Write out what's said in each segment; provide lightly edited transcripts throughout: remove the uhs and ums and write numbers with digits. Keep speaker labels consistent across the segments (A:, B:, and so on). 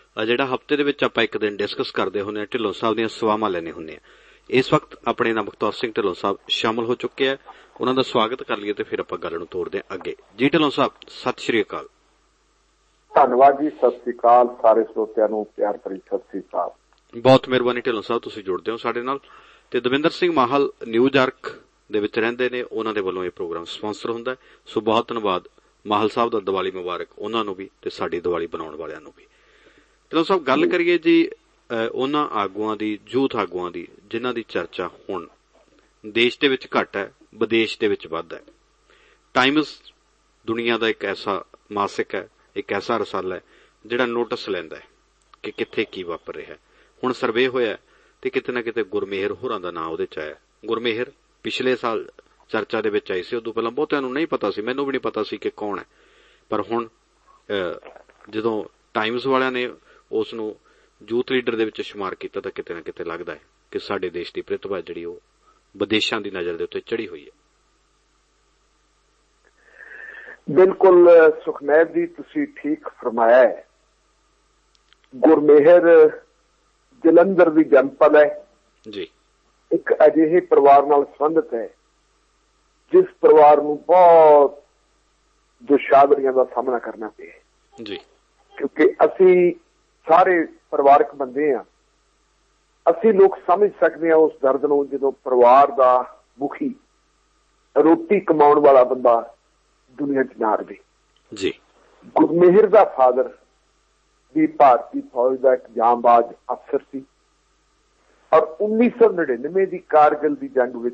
A: ਜਿਹੜਾ ਹਫ਼ਤੇ ਦੇ ਵਿੱਚ ਆਪਾਂ ਇੱਕ ਦਿਨ ਡਿਸਕਸ ਕਰਦੇ ਹੁੰਦੇ ਹਾਂ, ਢਿੱਲੋਂ ਸਾਹਿਬ ਦੀਆਂ ਸਵਾਵਾਂ ਲੈਣੇ ਹੁੰਦੇ ਆ। ਇਸ ਵਕਤ ਆਪਣੇ ਨਾਲ ਮੁਖਤੌਰ ਸਿੰਘ ਢਿੱਲੋਂ ਸਾਹਿਬ ਸ਼ਾਮਲ ਹੋ ਚੁੱਕੇ ਆ। ਉਹਨਾਂ ਦਾ ਸਵਾਗਤ ਕਰ ਲਈਏ ਤੇ ਫਿਰ ਆਪਾਂ ਗੱਲ ਨੂੰ ਤੋਰਦੇ ਹਾਂ ਅੱਗੇ। ਜੀ ਢਿੱਲੋਂ ਸਾਹਿਬ, ਸਤਿ ਸ਼੍ਰੀ ਅਕਾਲ।
B: ਧੰਨਵਾਦ ਜੀ, ਸਤਿ ਸ੍ਰੀ ਅਕਾਲ ਸਾਰੇ ਸਰੋਤਿਆਂ ਨੂੰ ਪਿਆਰ ਭਰੀ ਸਤਿ ਸ੍ਰੀ ਅਕਾਲ।
A: ਬਹੁਤ ਮਿਹਰਬਾਨੀ ਢਿੱਲੋਂ ਸਾਹਿਬ, ਤੁਸੀਂ ਜੁੜਦੇ ਹੋ ਸਾਡੇ ਨਾਲ। ਤੇ ਦਵਿੰਦਰ ਸਿੰਘ ਮਾਹਲ ਨਿਊਯਾਰਕ ਦੇ ਵਿੱਚ ਰਹਿੰਦੇ ਨੇ, ਉਹਨਾਂ ਦੇ ਵੱਲੋਂ ਇਹ ਪ੍ਰੋਗਰਾਮ ਸਪਾਂਸਰ ਹੁੰਦਾ। ਸੋ ਬਹੁਤ ਧੰਨਵਾਦ ਮਾਹਲ ਸਾਹਿਬ ਦਾ, ਦੀਵਾਲੀ ਮੁਬਾਰਕ ਉਹਨਾਂ ਨੂੰ ਵੀ ਤੇ ਸਾਡੀ ਦੀਵਾਲੀ ਬਣਾਉਣ ਵਾਲਿਆਂ ਨੂੰ ਵੀ। ਢਿੱਲੋਂ ਸਾਹਿਬ, ਗੱਲ ਕਰੀਏ ਜੀ ਉਹਨਾਂ ਆਗੂਆਂ ਦੀ, ਯੂਥ ਆਗੂਆਂ ਦੀ, ਜਿਨ੍ਹਾਂ ਦੀ ਚਰਚਾ ਹੁਣ ਦੇਸ਼ ਦੇ ਵਿੱਚ ਘੱਟ ਹੈ, ਵਿਦੇਸ਼ ਦੇ ਵਿੱਚ ਵੱਧ ਹੈ। ਟਾਈਮਸ ਦੁਨੀਆ ਦਾ ਇੱਕ ਐਸਾ ਮਾਸਿਕ ਹੈ, ਇੱਕ ਐਸਾ ਰਸਾਲਾ ਹੈ ਜਿਹੜਾ ਨੋਟਿਸ ਲੈਂਦਾ ਹੈ ਕਿ ਕਿੱਥੇ ਕੀ ਵਾਪਰ ਰਿਹਾ। ਹੁਣ ਸਰਵੇ ਹੋਇਆ ਤੇ ਕਿਤੇ ਨਾ ਕਿਤੇ ਗੁਰਮੇਹਰ ਹੋਰਾਂ ਦਾ ਨਾਂ ਉਹਦੇ ਚ ਆਇਆ। ਗੁਰਮੇਹਰ ਪਿਛਲੇ ਸਾਲ ਚਰਚਾ ਦੇ ਵਿੱਚ ਆਈ ਸੀ, ਉਦੋਂ ਪਹਿਲਾਂ ਬਹੁਤਿਆਂ ਨੂੰ ਨਹੀਂ ਪਤਾ ਸੀ, ਮੈਨੂੰ ਵੀ ਨਹੀਂ ਪਤਾ ਸੀ ਕਿ ਕੌਣ ਹੈ। ਪਰ ਹੁਣ ਜਦੋਂ ਟਾਈਮਸ ਵਾਲਿਆਂ ਨੇ ਉਸ ਨੂੰ ਯੂਥ ਲੀਡਰ ਦੇ ਵਿੱਚ ਸ਼ੁਮਾਰ ਕੀਤਾ ਤਾਂ ਕਿਤੇ ਨਾ ਕਿਤੇ ਲੱਗਦਾ ਹੈ ਕਿ ਸਾਡੇ ਦੇਸ਼ ਦੀ ਪ੍ਰਤਿਭਾ ਜਿਹੜੀ ਉਹ ਵਿਦੇਸ਼ਾਂ ਦੀ ਨਜ਼ਰ ਦੇ ਉੱਤੇ ਚੜੀ ਹੋਈ ਹੈ।
B: ਬਿਲਕੁਲ ਸੁਖਮੈਰ ਜੀ, ਤੁਸੀਂ ਠੀਕ ਫਰਮਾਇਆ ਹੈ। ਗੁਰਮੇਹਰ ਜਲੰਧਰ ਦੀ ਜਨਪਦ ਹੈ
A: ਜੀ। ਇੱਕ
B: ਅਜਿਹੇ ਪਰਿਵਾਰ ਨਾਲ ਸੰਬੰਧਿਤ ਹੈ ਜਿਸ ਪਰਿਵਾਰ ਨੂੰ ਬਹੁਤ ਦੁਸ਼ਾਦਰੀਆਂ ਦਾ ਸਾਹਮਣਾ ਕਰਨਾ ਪਿਆ ਜੀ, ਕਿਉਂਕਿ ਅਸੀਂ ਸਾਰੇ ਪਰਿਵਾਰਕ ਬੰਦੇ ਹਾਂ। ਅਸੀਂ ਲੋਕ ਸਮਝ ਸਕਦੇ ਹਾਂ ਉਸ ਦਰਦ ਨੂੰ ਜਦੋਂ ਪਰਿਵਾਰ ਦਾ ਮੁਖੀ, ਰੋਟੀ ਕਮਾਉਣ ਵਾਲਾ ਬੰਦਾ ਦੁਨੀਆ 'ਚ ਨਾ ਰਹੇ ਜੀ। ਗੁਰਮੇਹਰ ਦਾ ਫਾਦਰ ਵੀ ਭਾਰਤੀ ਫੌਜ ਦਾ ਇੱਕ ਜਾਂਬਾਜ਼ ਅਫਸਰ ਸੀ ਔਰ 1999 ਦੀ ਕਾਰਗਿਲ ਦੀ ਜੰਗ ਵਿੱਚ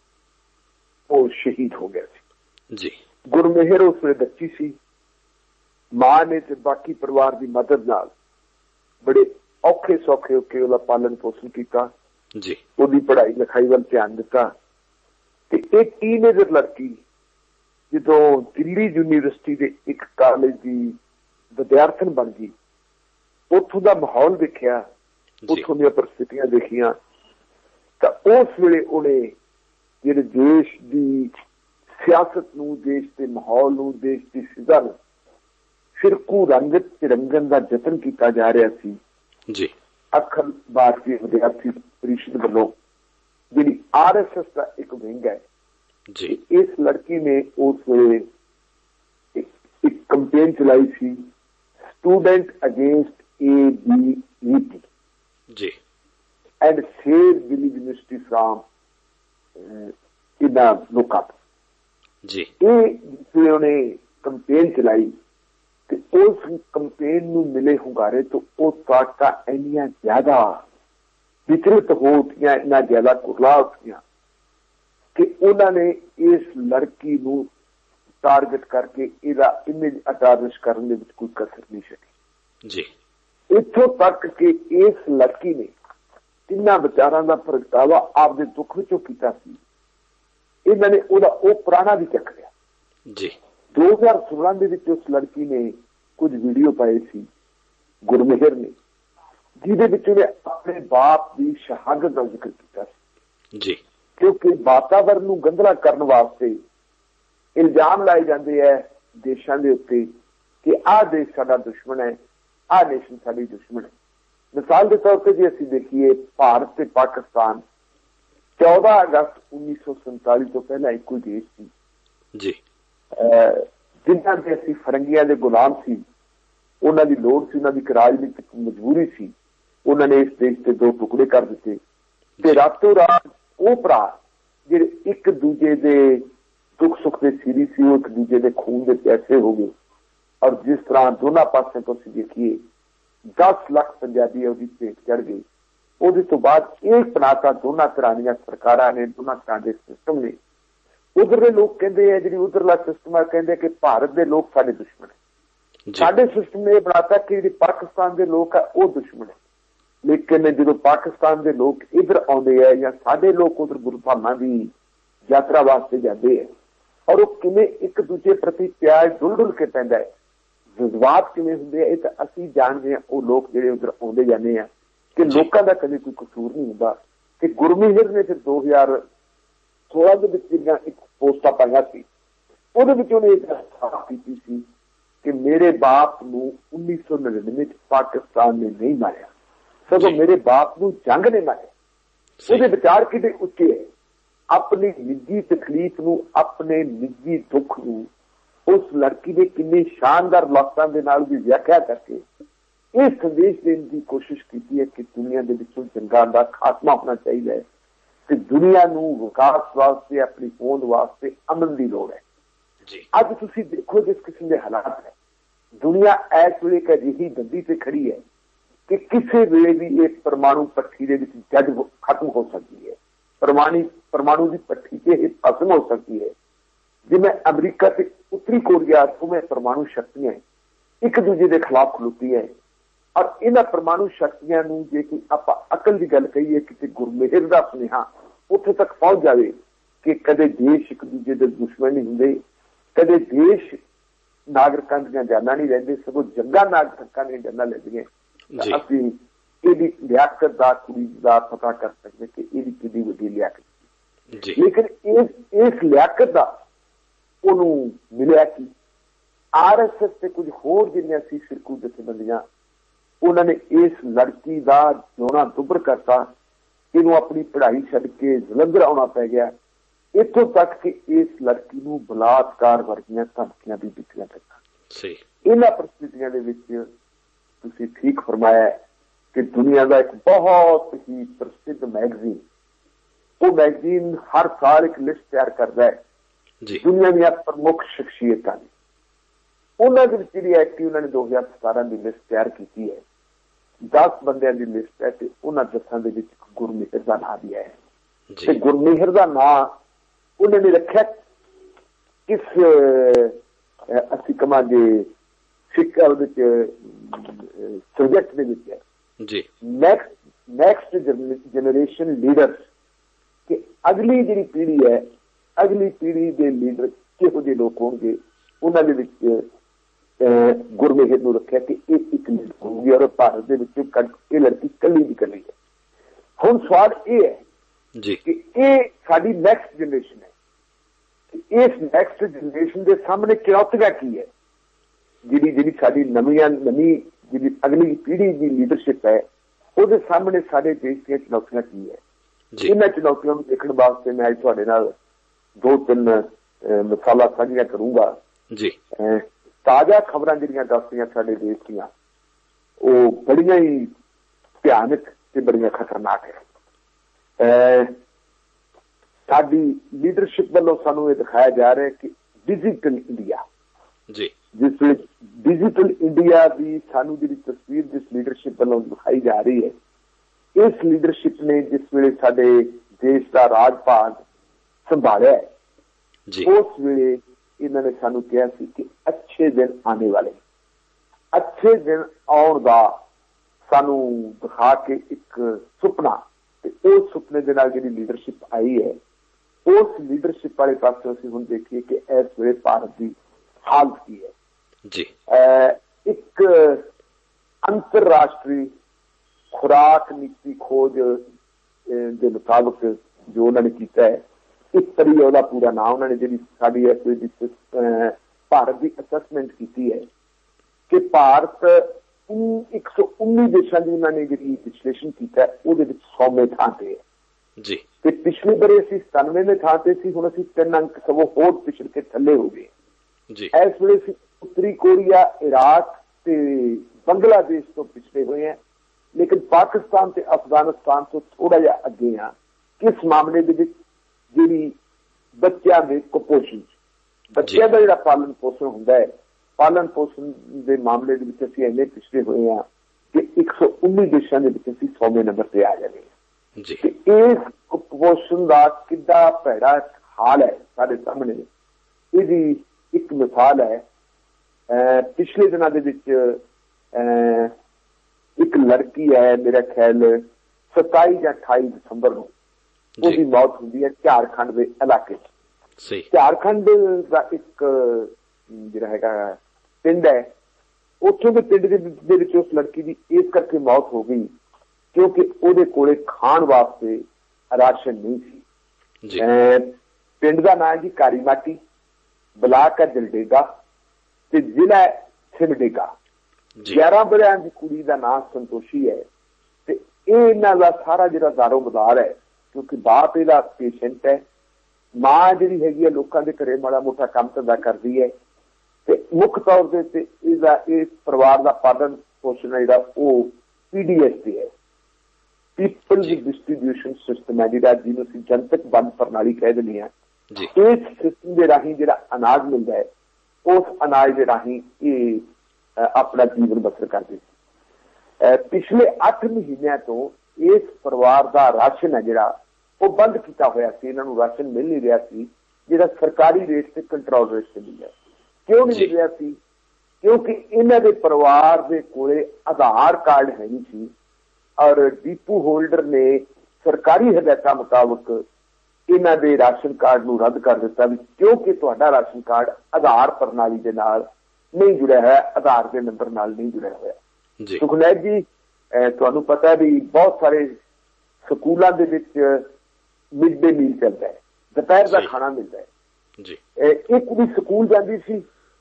B: ਉਹ ਸ਼ਹੀਦ ਹੋ ਗਿਆ ਸੀ ਜੀ। ਗੁਰਮੇਹਰ ਉਸ ਵੇਲੇ ਬੱਚੀ ਸੀ। ਮਾਂ ਨੇ ਤੇ ਬਾਕੀ ਪਰਿਵਾਰ ਦੀ ਮਦਦ ਨਾਲ ਬੜੇ ਔਖੇ ਸੌਖੇ ਹੋ ਕੇ ਉਹਦਾ ਪਾਲਣ ਪੋਸ਼ਣ ਕੀਤਾ ਜੀ, ਉਹਦੀ ਪੜ੍ਹਾਈ ਲਿਖਾਈ ਵੱਲ ਧਿਆਨ ਦਿੱਤਾ। ਤੇ ਇਹ ਟੀਨੇਜਰ ਲੜਕੀ ਜਦੋਂ ਦਿੱਲੀ ਯੂਨੀਵਰਸਿਟੀ ਦੇ ਇੱਕ ਕਾਲਜ ਦੀ ਵਿਦਿਆਰਥਣ ਬਣ ਗਈ, ਉੱਥੋਂ ਦਾ ਮਾਹੌਲ ਦੇਖਿਆ, ਉੱਥੋਂ ਦੀਆਂ ਪਰਿਸਥਿਤੀਆਂ ਦੇਖੀਆਂ, ਤਾਂ ਉਸ ਵੇਲੇ ਉਹਨੇ ਜਿਹੜੇ ਦੇਸ਼ ਦੀ ਸਿਆਸਤ ਨੂੰ, ਦੇਸ਼ ਦੇ ਮਾਹੌਲ ਨੂੰ, ਦੇਸ਼ ਦੀ ਸਿੱਧਾ ਨੂੰ ਫਿਰਕੂ ਰੰਗਤ ਚ ਰੰਗਣ ਦਾ ਯਤਨ ਕੀਤਾ ਜਾ ਰਿਹਾ ਸੀ ਜੀ। ਅਖਿਲ ਭਾਰਤੀ ਵਿਦਿਆਰਥੀ ਪਰਿਸ਼ਦ ਵੱਲੋਂ ਜਿਹੜੀ RSS ਦਾ ਇੱਕ ਵਿੰਗ ਹੈ ਜੀ, ਇਸ ਲੜਕੀ ਨੇ ਉਸ ਵੇਲੇ ਇੱਕ ਕੰਪੇਨ ਚਲਾਈ ਸੀ, ਸਟੂਡੈਂਟ ਅਗੇਂਸਟ ABVP ਜੀ, and save Delhi university from ਇਹਨਾਂ ਲੋਕਾਂ ਜੀ। ਇਹ ਉਹਨੇ ਕੰਪੇਨ ਚਲਾਈ ਤੇ ਉਸ ਕੰਪੇਨ ਨੂੰ ਮਿਲੇ ਹੁੰਗਾਰੇ ਤੋਂ ਉਹ ਤਾਕਤਾਂ ਇੰਨੀਆਂ ਜ਼ਿਆਦਾ ਵਿਚਲਿਤ ਹੋ ਉੱਠੀਆਂ, ਇੰਨਾ ਜ਼ਿਆਦਾ ਕੁਰਲਾ ਉੱਠੀਆਂ ਕਿ ਉਹਨਾਂ ਨੇ ਇਸ ਲੜਕੀ ਨੂੰ ਟਾਰਗੇਟ ਕਰਕੇ ਇਹਦਾ ਇਮੇਜ ਅਟੈਚ ਕਰਨ ਦੇ ਵਿੱਚ ਕੋਈ ਕਸਰ ਨਹੀਂ ਛੱਡੀ ਜੀ। ਇੱਥੋਂ ਤੱਕ ਕਿ ਇਸ ਲੜਕੀ ਨੇ ਤਿੰਨਾਂ ਵਿਚਾਰਾਂ ਦਾ ਪ੍ਰਗਟਾਵਾ ਆਪਦੇ ਦੁੱਖ ਵਿੱਚੋਂ ਕੀਤਾ ਸੀ। ਇਹਨਾਂ ਨੇ ਉਹਦਾ ਉਹ ਪੁਰਾਣਾ ਵੀ ਚੱਕ ਲਿਆ ਜੀ। 2016 ਦੇ ਵਿੱਚ ਉਸ ਲੜਕੀ ਨੇ ਕੁਝ ਵੀਡੀਓ ਪਾਏ ਸੀ ਗੁਰਮੇਹਰ ਨੇ, ਜਿਹਦੇ ਵਿੱਚ ਉਹਨੇ ਆਪਣੇ ਬਾਪ ਦੀ ਸ਼ਹਾਦਤ ਦਾ ਜ਼ਿਕਰ ਕੀਤਾ ਸੀ ਜੀ। ਕਿਉਂਕਿ ਵਾਤਾਵਰਨ ਨੂੰ ਗੰਧਲਾ ਕਰਨ ਵਾਸਤੇ ਇਲਜ਼ਾਮ ਲਾਏ ਜਾਂਦੇ ਹੈ ਦੇਸ਼ਾਂ ਦੇ ਉੱਤੇ ਕਿ ਆਹ ਦੇਸ਼ ਸਾਡਾ ਦੁਸ਼ਮਣ ਹੈ, ਆਹ ਨੇਸ਼ਨ ਸਾਡੀ ਦੁਸ਼ਮਣ ਹੈ। ਮਿਸਾਲ ਦੇ ਤੌਰ ਤੇ ਜੇ ਅਸੀਂ ਦੇਖੀਏ, ਭਾਰਤ ਤੇ ਪਾਕਿਸਤਾਨ 14 ਅਗਸਤ 1947 ਤੋਂ ਪਹਿਲਾਂ ਇੱਕੋ ਦੇਸ਼ ਸੀ ਜੀ। ਜਿਨ੍ਹਾਂ ਦੇ ਅਸੀਂ ਫਰੰਗੀਆਂ ਦੇ ਗੁਲਾਮ ਸੀ, ਉਹਨਾਂ ਦੀ ਲੋੜ ਸੀ, ਉਹਨਾਂ ਦੀ ਰਾਜਨੀਤਿਕ ਮਜਬੂਰੀ ਸੀ, ਉਹਨਾਂ ਨੇ ਇਸ ਦੇਸ਼ ਦੇ ਦੋ ਟੁਕੜੇ ਕਰ ਦਿੱਤੇ ਤੇ ਰਾਤੋਂ ਰਾਤ ਉਹ ਭਰਾ ਜਿਹੜੇ ਇੱਕ ਦੂਜੇ ਦੇ ਦੁੱਖ ਸੁੱਖ ਦੇ ਸੀਰੀ ਸੀ, ਉਹ ਇੱਕ ਦੂਜੇ ਦੇ ਖੂਨ ਦੇ ਪਿਆਸੇ ਹੋ ਗਏ। ਔਰ ਜਿਸ ਤਰ੍ਹਾਂ ਦੋਨਾਂ ਪਾਸੇ ਤੋਂ ਅਸੀਂ ਦੇਖੀਏ 10 ਲੱਖ ਪੰਜਾਬੀ ਉਹਦੀ ਭੇਟ ਚੜ ਗਏ। ਉਹਦੇ ਤੋਂ ਬਾਅਦ ਇਹ ਪਨਾਤਾ ਦੋਨਾਂ ਤਰ੍ਹਾਂ ਦੀਆਂ ਸਰਕਾਰਾਂ ਨੇ, ਦੋਨਾਂ ਤਰ੍ਹਾਂ ਦੇ ਸਿਸਟਮ ਨੇ। ਉਧਰਲੇ ਲੋਕ ਕਹਿੰਦੇ ਆ, ਜਿਹੜੀ ਉਧਰਲਾ ਸਿਸਟਮ ਆ, ਕਹਿੰਦੇ ਕਿ ਭਾਰਤ ਦੇ ਲੋਕ ਸਾਡੇ ਦੁਸ਼ਮਣ ਹੈ। ਸਾਡੇ ਸਿਸਟਮ ਨੇ ਇਹ ਬਣਾਤਾ ਕਿ ਜਿਹੜੇ ਪਾਕਿਸਤਾਨ ਦੇ ਲੋਕ ਆ ਉਹ ਦੁਸ਼ਮਣ ਹੈ। ਲੇਕਿਨ ਜਦੋਂ ਪਾਕਿਸਤਾਨ ਦੇ ਲੋਕ ਇੱਧਰ ਆਉਂਦੇ ਆ ਜਾਂ ਸਾਡੇ ਲੋਕ ਉਧਰ ਗੁਰਧਾਮਾਂ ਦੀ ਯਾਤਰਾ ਵਾਸਤੇ ਜਾਂਦੇ ਆ, ਔਰ ਉਹ ਕਿਵੇਂ ਇੱਕ ਦੂਜੇ ਪ੍ਰਤੀ ਪਿਆਰ ਡੁੱਲ ਕੇ ਪੈਂਦਾ ਹੈ, ਜਜ਼ਬਾਤ ਕਿਵੇਂ ਹੁੰਦੇ ਆ, ਇਹ ਤਾਂ ਅਸੀਂ ਜਾਣਦੇ ਹਾਂ। ਉਹ ਲੋਕ ਜਿਹੜੇ ਉਧਰ ਆਉਂਦੇ ਜਾਂਦੇ ਆ ਕਿ ਲੋਕਾਂ ਦਾ ਕਦੇ ਕੋਈ ਕਸੂਰ ਨਹੀਂ ਹੁੰਦਾ। ਕਿ ਗੁਰਮੇਹਰ ਨੇ ਫਿਰ 2016 ਦੇ ਵਿੱਚ ਜਿਹੜੀਆਂ ਇੱਕ ਪੋਸਟਾਂ ਪਾਈਆਂ ਸੀ, ਉਹਦੇ ਵਿੱਚ ਉਹਨੇ ਇੱਕ ਸਾਫ਼ ਕੀਤੀ ਸੀ कि मेरे बाप नूं 1999 पाकिस्तान ने नहीं मारिया, सगों मेरे बाप नूं जंग ने मारिया। ਉਹਦੇ विचार कितने ਉੱਚੇ है। अपनी निजी तकलीफ नूं, अपने निजी दुख नूं उस लड़की ने किन्नी शानदार लफ्ज़ां दे नाल भी व्याख्या करके ये संदेश देने की कोशिश की है कि दुनिया के विचों जंगां दा खात्मा होना चाहिए है कि दुनिया नूं विकास वास्ते, अपनी होंद वास्ते अमन की लोड़ है। अज तुसीं देखो जिस किस्म के हालात है, दुनिया इस वेले एक अजिही गद्दी ते खड़ी है कि किसी वेले भी ये परमाणु भट्ठी दे विच जद खत्म हो सकती है, परमाणु की भट्ठी से खत्म हो सकती है। जिवें अमरीका ते उत्तरी कोरिया दोवें परमाणु शक्तियां एक दूजे के खिलाफ खलोती है और इन्हां परमाणु शक्तियां नूं जे कि आपां अकल की गल कहीए कि गुरमेहर दा सुनेहा उत्थे तक पहुंच जाए कि कदे देश एक दूजे के दुश्मन नहीं हुंदे, कदे देश नागरिकां दीआं जानां नहीं लैंदे, सगों जंगां नागरिकां दीआं जानां लैंदियां। असीं इहदी लियाकत दा कुड़ी दा पता कर सकते कि इहदी कितनी वड्डी लियाकत। लेकिन इस लियाकत दा ਉਹਨੂੰ ਮਿਲਿਆ ਕਿ आरएसएस ਤੇ ਕੁਝ ਹੋਰ ਜਿਹੜੀਆਂ ਸੀ ਫਿਰਕੂ ਜਥੇਬੰਦੀਆਂ ਉਹਨਾਂ ਨੇ ਇਸ ਲੜਕੀ ਦਾ ਜੋਣਾ ਦੁੱਭਰ ਕਰਤਾ, ਇਹਨੂੰ ਆਪਣੀ ਪੜ੍ਹਾਈ ਛੱਡ ਕੇ ਜਲੰਧਰ ਆਉਣਾ ਪੈ ਗਿਆ, ਇੱਥੋਂ ਤੱਕ ਕਿ ਇਸ ਲੜਕੀ ਨੂੰ ਬਲਾਤਕਾਰ ਵਰਗੀਆਂ ਧਮਕੀਆਂ ਵੀ ਦਿੱਤੀਆਂ ਗਈਆਂ। ਇਹਨਾਂ परिस्थितियों ਦੇ ਵਿੱਚ ਤੁਸੀਂ ਠੀਕ ਫਰਮਾਇਆ ਕਿ ਦੁਨੀਆ ਦਾ ਇੱਕ ਬਹੁਤ ਹੀ ਪ੍ਰਸਿੱਧ ਮੈਗਜ਼ੀਨ, ਉਹ ਮੈਗਜ਼ੀਨ ਹਰ ਸਾਲ ਇੱਕ ਲਿਸਟ ਤਿਆਰ ਕਰਦਾ ਹੈ दुनिया ਦੀਆਂ प्रमुख शख्सियतां ने, ਉਹਨਾਂ ਦੇ ਵਿੱਚ ਜਿਹੜੀ ਐਕਟਿਵ ਉਹਨਾਂ ਨੇ 2017 ਦੀ ਲਿਸਟ ਤਿਆਰ ਕੀਤੀ ਹੈ। 10 ਬੰਦਿਆਂ ਦੀ ਲਿਸਟ ਹੈ ਤੇ ਉਹਨਾਂ 10 ਦੇ ਵਿੱਚ ਗੁਰਮੇਹਰ ਦਾ ਨਾਂ ਵੀ ਹੈ ਤੇ ਗੁਰਮੇਹਰ ਦਾ ਨਾਂ ਉਹਨਾਂ ਨੇ ਰੱਖਿਆ ਕਿਸ ਅਸੀਂ ਕਹਾਂਗੇ ਸਿੱਖਿਆ ਵਿੱਚ ਸਬਜੈਕਟ ਦੇ ਵਿੱਚ ਹੈ ਜੀ, ਨੈਕਸਟ ਜਨਰੇਸ਼ਨ ਲੀਡਰਸ, ਕਿ ਅਗਲੀ ਜਿਹੜੀ ਪੀੜ੍ਹੀ ਹੈ, अगली पीढ़ी के लीडर किहो जिहे लोग होंगे, उन्होंने गुरमेहर नूं रखिया कि एक लीडर होगी और भारत के ये लड़की कली की कली है। हुण सवाल ये है कि ये साडी नैक्सट जनरेशन है, इस नैक्सट जनरेशन के सामने चुनौतियां की है, जी साडी नवी जी अगली पीढ़ी की लीडरशिप है, उसके सामने साडे देश दी चुनौतियां की है। इन्हां चुनौतियों नूं देखण वास्ते मैं अज तुहाडे नाल 2-3 मिसालां साझियां करूंगा जी। ताजा खबरां जिहड़ियां दसदियां साडे देश दीयां वो बड़ियां ही भयानक ते बड़ियां खतरनाक है। साडी लीडरशिप वालों सानूं ये दिखाया जा रहा है कि डिजिटल इंडिया जी, जिस डिजिटल इंडिया की सानूं जिहड़ी तस्वीर जिस लीडरशिप वालों दिखाई जा रही है, इस लीडरशिप ने जिस वेले साडे देश का राजभाग संभालिया है उस वेले इन्होंने सानू कहा सी कि अच्छे दिन आने वाले, अच्छे दिन आउण दा सानू दिखा के एक सुपना, उस सुपने के नाल जिहड़ी लीडरशिप आई है उस लीडरशिप वाले पासे असीं हुण देखिए कि इस वेले भारत की हालत की है जी। एक अंतरराष्ट्रीय खुराक नीति खोज के मुताबिक जो उन्होंने किया है, इस तरीके का पूरा नाम उन्होंने जी साड़ी भारत की असैसमेंट की है कि भारत 119 देशों की उन्होंने जी विश्लेषण किया है, वो 100वें थां ते है जी। ते पिछले बारे असीं 97वें थां ते सी, हुण असीं 3 अंक सगों होर पिछड़ के थल्ले हो गए जी। इस वेले असीं उत्तरी कोरिया, इराक ते बांग्लादेश तो पिछड़े हुए हैं, लेकिन पाकिस्तान ते अफगानिस्तान तो थोड़ा जिहा अगे हाँ किस मामले दे विच जिहड़ी बच्चों के कुपोषण, बच्चों का जिहड़ा पालन पोषण हुंदा है, पालन पोषण के मामले दे विच असीं इन्ने पिछड़े हुए हैं कि 119 देशों के विच असीं 100वें नंबर ते आ जाने जी। इस कुपोषण का कितना भैड़ा हाल है साडे सामने, इसदी एक मिसाल है। पिछले दिनों के विच एक लड़की है, मेरा ख्याल 27 या 28 दिसंबर को उसकी मौत हुई है झारखंड के इलाके। झारखंड का एक जिहड़ा हैगा पिंड है, उत्थों के पिंड दे विच उस लड़की की इस करके मौत हो गई क्योंकि उहदे कोले खाण वास्ते राशन नहीं सी। पिंड का नाम है जी कारीमाटी, ब्लाक है जलडेगा ते जिला सिमडेगा। 11 वरियां की कुड़ी का नाम संतोषी है ते इन्हां दा सारा जिहड़ा दारोमदार है, क्योंकि बाप इहदा पेशेंट है, मां जिहड़ी हैगी है लोकां दे घरे माड़ा मोटा काम धंधा करदी है ते मुख तौर दे ते इहदा इस परिवार दा पालन पोषण जिहड़ा वो PDS ते है, पीपल डिस्ट्रीब्यूशन सिस्टम है जिहड़ा जिहनूं असीं जनतक वंड प्रणाली कह दिंदे हां। इस सिस्टम के राही जिहड़ा अनाज मिलता है, उस अनाज के राही ये अपना जीवन बसर करते। पिछले 8 महीनों तो इस परिवार का राशन है जिहड़ा वो बंद किया होया सी, इन्हां नूं राशन मिल नहीं रहा सी जिहड़ा सरकारी रेट से कंट्रोल रेट से मिल रहा। क्यों नहीं मिल रहा सी? क्योंकि इन्हां दे परिवार दे कोले आधार कार्ड है नहीं सी और डिपू होल्डर ने सरकारी हिदायतां मुताबक इन्हां दे राशन कार्ड नूं रद्द कर दिता भी, क्योंकि तुहाडा राशन कार्ड आधार प्रणाली दे नाल नहीं जुड़िया है, आधार के नंबर नाल नहीं जुड़िया होया। सुखनैर जी, तुहानूं पता है भी बहुत सारे स्कूलों दे विच मिड डे मील चलता है, दोपहर का खाना मिलता है। एक कुड़ी स्कूल जाती सी,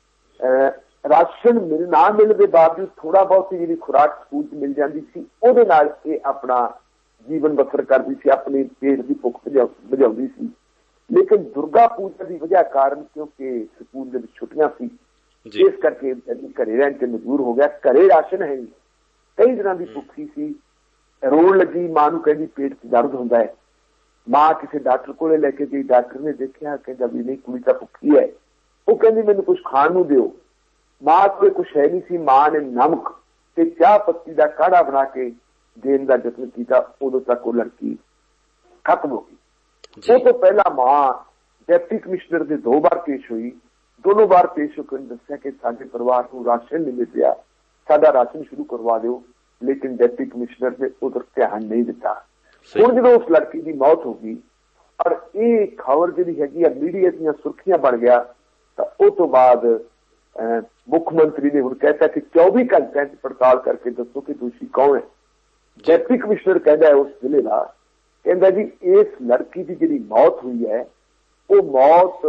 B: राशन ना मिलने के बावजूद थोड़ा बहुत जी खुराक स्कूल च मिल जाती सी, उहदे नाल ये अपना जीवन बसर करती सी, अपने पेट की भुख बुझाउंदी सी। लेकिन दुर्गा पूजा की वजह कारण, क्योंकि स्कूल दे विच छुट्टियां सी, इस करके घरे रहन के मजबूर हो गया। घरे राशन है, कई दिनों की भुखी सी, रोन लगी, मां नूं कहंदी पेट च दर्द हुंदा है। मां किसी डॉक्टर को लेके गई, डॉक्टर ने देखा कहता भी नहीं कुड़ी तो भुखी है, वो कहती मैंने कुछ खाण नूं दिओ। मां कोल कुछ है नहीं सी, मां ने नमक ते चाह पत्ती का काढ़ा बना के देने का यत्न किया, उदों तक वो लड़की खत्म हो गई। उस तो पहला मां डिप्टी कमिश्नर से 2 बार पेश हुई, दोनों बार पेश होकर दस्या कि साडे परिवार को राशन नहीं मिल रहा, साडा राशन शुरू करवा दो, लेकिन डिप्टी कमिश्नर ने उधर ध्यान नहीं दिता। हुण जदों उस लड़की की मौत हो गई और ये खबर जी हैगी मीडिया दी सुर्खियां बन गया, तो उस तो बाद मुख्यमंत्री ने हुण कहता कि 24 घंटे पड़ताल करके दसो कि दोषी कौन है। डिप्टी कमिश्नर कहता है उस जिले का, कहता जी इस लड़की की जी मौत हुई है वो मौत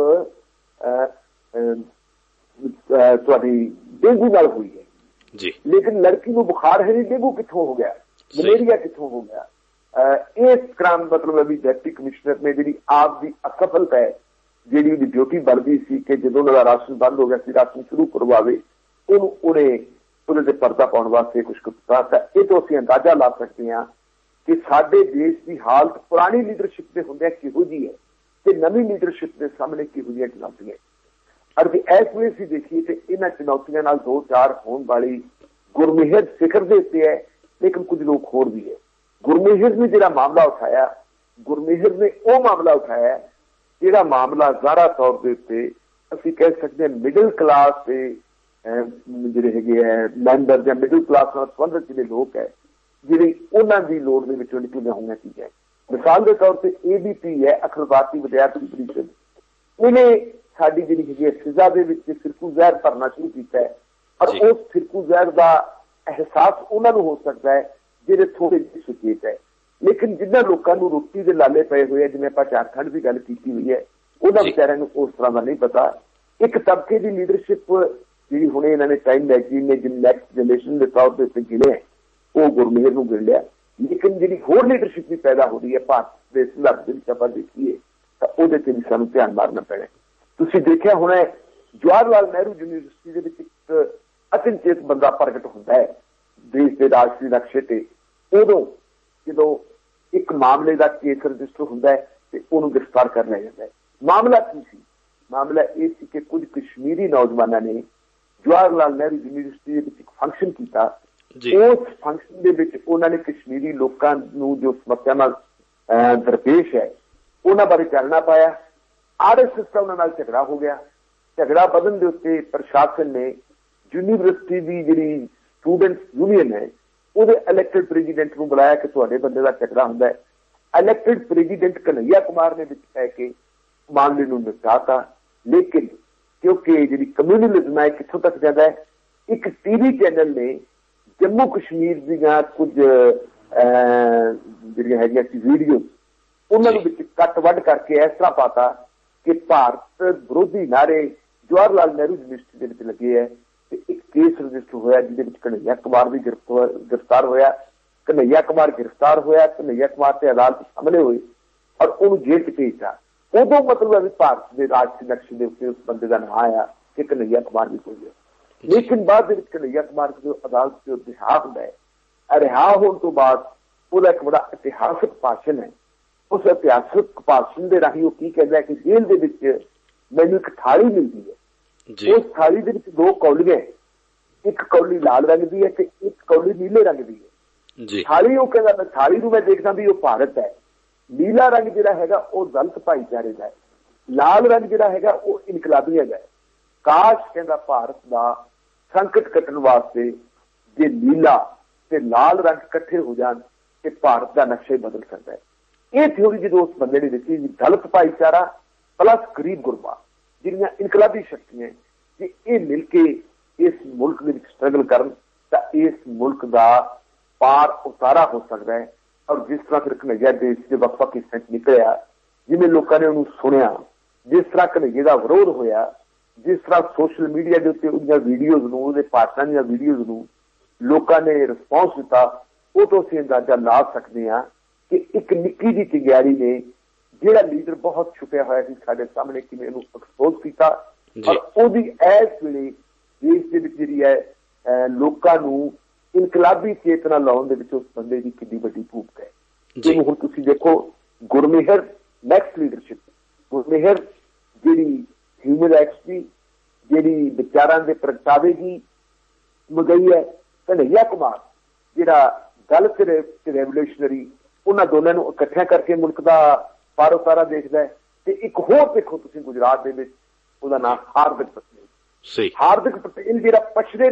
B: डेंगू नाल हुई है जी, लेकिन लड़की को बुखार है नहीं, डेंगू कित्थों हो गया, मलेरिया कित्थों हो गया। इस क्रम मतलब है भी डिप्टी कमिश्नर ने जी आप की असफलता है जी ड्यूटी बनती सी कि जो उन्होंने राशन बंद हो गया सी, राशन शुरू करवावे, उन्हें पर्दा पाने वास्ते कुछ किया। ये तो असं अंदाजा ला सकते हैं कि साडे देश की हालत पुरानी लीडरशिप के होंदे किहो जी है ते नवी लीडरशिप के सामने किहो जी चुनौतियां। और इस वे असीं देखिए तो इन्हां चुनौतियों नाल 2-4 होने वाली गुरमेहर सिखर दे उत्ते है, लेकिन कुछ लोग होर भी है। गुरमेहर ने जिहड़ा मामला उठाया, गुरमेहर ने वो मामला उठाया जिहड़ा मामला ज़ाहरा तौर के उत्ते असीं कह सकते हैं मिडल क्लास के जिहड़े हैगे है मैंबर या मिडल क्लास नाल संबंधित जिहड़े लोग है, जिहड़ी उन्हां दी लोड़ दे विचों निकलियां होईयां चीज़ां। मिसाल के तौर पर ABP है, अखिल भारती विद्यार्थी परिषद, इन्हें साडी जिहड़ी हैगी सिजा दे विच फिरकू ज़हर भरना शुरू कीता है और उस फिरकू ज़हर का एहसास उन्हां नूं हो सकता है जिहड़े थोड़े ਜਿਹੇ सुचेत है। लेकिन जिन्हां लोकां नूं रोटी दे लाले पए हुए जिवें आपां झारखंड की गल कीती हुई है, उन्हां बेचारिਆਂ नूं उस तरह का नहीं पता। एक तबके की लीडरशिप जी हुणे इन्हां ने टाइम मैगजीन ने जिन नैक्सट जनरेशन के तौर पर उत्ते गिणे वो गुरमेहर नूं गिण लिया, लेकिन जी होर लीडरशिप भी पैदा हो रही है भारत के संदर्भ दे विच आपां देखीए तां उहदे ते भी सानूं ध्यान मारना पैਣਾ। तुसीं देखिआ होणा जवाहर लाल नेहरू यूनीवर्सिटी दे विच एक अचनचेत बंदा प्रगट हुंदा है देश के राजसी नक्शे ते, उदों जो एक मामले का केस रजिस्टर होंदा है तो उन्होंने गिरफ्तार कर लिया जाता है। मामला की सी? मामला ये सी कि कुछ कश्मीरी नौजवानों ने जवाहरलाल नेहरू यूनीवर्सिटी एक फंक्शन किया, उस फंक्शन के विच उन्होंने कश्मीरी लोगों नूं जो समस्या नाल दरपेश है उन्होंने बारे जानना पाया। RSS का उन्होंने झगड़ा हो गया, झगड़ा बदन के उत्ते प्रशासन ने यूनीवर्सिटी की जी स्टूडेंट्स यूनियन है ਉਹਦੇ ਇਲੈਕਟਡ ਪ੍ਰੈਜ਼ੀਡੈਂਟ ਨੂੰ ਬੁਲਾਇਆ ਕਿ ਤੁਹਾਡੇ ਬੰਦੇ ਦਾ ਝਗੜਾ ਹੁੰਦਾ ਹੈ। ਇਲੈਕਟਡ ਪ੍ਰੈਜ਼ੀਡੈਂਟ ਕਨਈਆ ਕੁਮਾਰ ਨੇ ਵਿੱਚ ਕਹਿ ਕੇ ਮਾਮਲੇ ਨੂੰ ਨਿਪਟਾਤਾ, ਲੇਕਿਨ ਕਿਉਂਕਿ ਜਿਹੜੀ ਕਮਿਊਨਲਿਜ਼ਮ ਹੈ ਕਿੱਥੋਂ ਤੱਕ ਜਾਂਦਾ ਹੈ, ਇੱਕ TV ਚੈਨਲ ਨੇ ਜੰਮੂ ਕਸ਼ਮੀਰ ਦੀਆਂ ਕੁਝ ਜਿਹੜੀਆਂ ਹੈਗੀਆਂ ਸੀ ਵੀਡੀਓ ਉਹਨਾਂ ਨੂੰ ਵਿੱਚ ਕੱਟ ਵੱਢ ਕਰਕੇ ਇਸ ਤਰ੍ਹਾਂ ਪਾਤਾ ਕਿ ਭਾਰਤ ਵਿਰੋਧੀ ਨਾਰੇ ਜਵਾਹਰ ਲਾਲ ਨਹਿਰੂ ਯੂਨੀਵਰਸਿਟੀ ਦੇ ਵਿੱਚ ਲੱਗੇ ਹੈ एक केस रजिस्टर होया जिहदे विच कन्हैया कुमार भी गिरफ्तार होया। कन्हैया कुमार गिरफ्तार होया, कन्हैया कुमार ते अदालत हमले हुए और उन्होंने जेल च भेजता। उदों मतलब है भी भारत के राजसी नक्शे के उत्ते उस बंदे का नाम आया कि कन्हैया कुमार भी कोई है। लेकिन बाद दे विच कन्हैया कुमार जो अदालत से रिहा हुंदा है, रिहा होने तो बाद ਉਹਦਾ एक बड़ा इतिहासक भाषण है। उस इतिहासक भाषण के राही वो की कहता है कि जेल के विच मैनू एक थाली मिलती है, उस थाली के विच 2 कौलियां, एक कौली लाल रंग की है ते एक कौली नीले रंग की है। थाली वो कहता मैं थाली नूं मैं देखदा भी वो भारत है, नीला रंग जिहड़ा हैगा वो दलित भाईचारे का है, लाल रंग जिहड़ा हैगा वो इनकलाबियां का है। काश कहता भारत का संकट कट्टण वास्ते जे नीला ते लाल रंग इकट्ठे हो जान कि भारत का नक्शा ही बदल सकता है। ये थ्योरी जो उस बंदे ने दी दलित भाईचारा प्लस गरीब गुरबा जिहड़ियां इनकलाबी शक्तियां जे ये मिलके इस मुल्क दे विच स्ट्रगल करन तां इस मुल्क का पार उतारा हो सकता है। और जिस तरह फिर कन्हैया देश के वक्-वक् हिस्सों च निकलिया, जिवें लोगों ने उन्होंने सुनिया, जिस तरह कन्हैया का विरोध होया, जिस तरह सोशल मीडिया के उत्ते उहदियां वीडियोज़ नूं, उहदे भाषणां दीयां वीडियोज़ नूं लोगों ने रिस्पॉन्स दिता, वो तो असीं अंदाजा ला सकते हैं कि एक निक्की जी चिंगारी ने जिहड़ा लीडर बहुत छुपिया होया सी साडे सामने किवें इहनूं एक्सपोज कीता और ओहदी इस वेले देश दे विच जिहड़ी है लोकां नूं इनकलाबी चेतना लाउण दे विच उस बंदे दी किड्डी वड्डी भूमिका है। जिवें हुण तुसीं देखो गुरमेहर नैक्सट लीडरशिप, गुरमेहर जिहड़ी ह्यूमन राइट्स दी जिहड़ी विचारां दे प्रगटावे दी मगई है, कन्हैया कुमार जिहड़ा दलित रेवोल्यूशनरी, उन्हां दोनों नूं इकट्ठियां करके मुल्क का पार उतारा देखदा है। ते एक होर देखो तुसीं गुजरात दे विच उहदा नाम हार्दिक पटेल। हार्दिक पटेल जिहड़ा पछड़े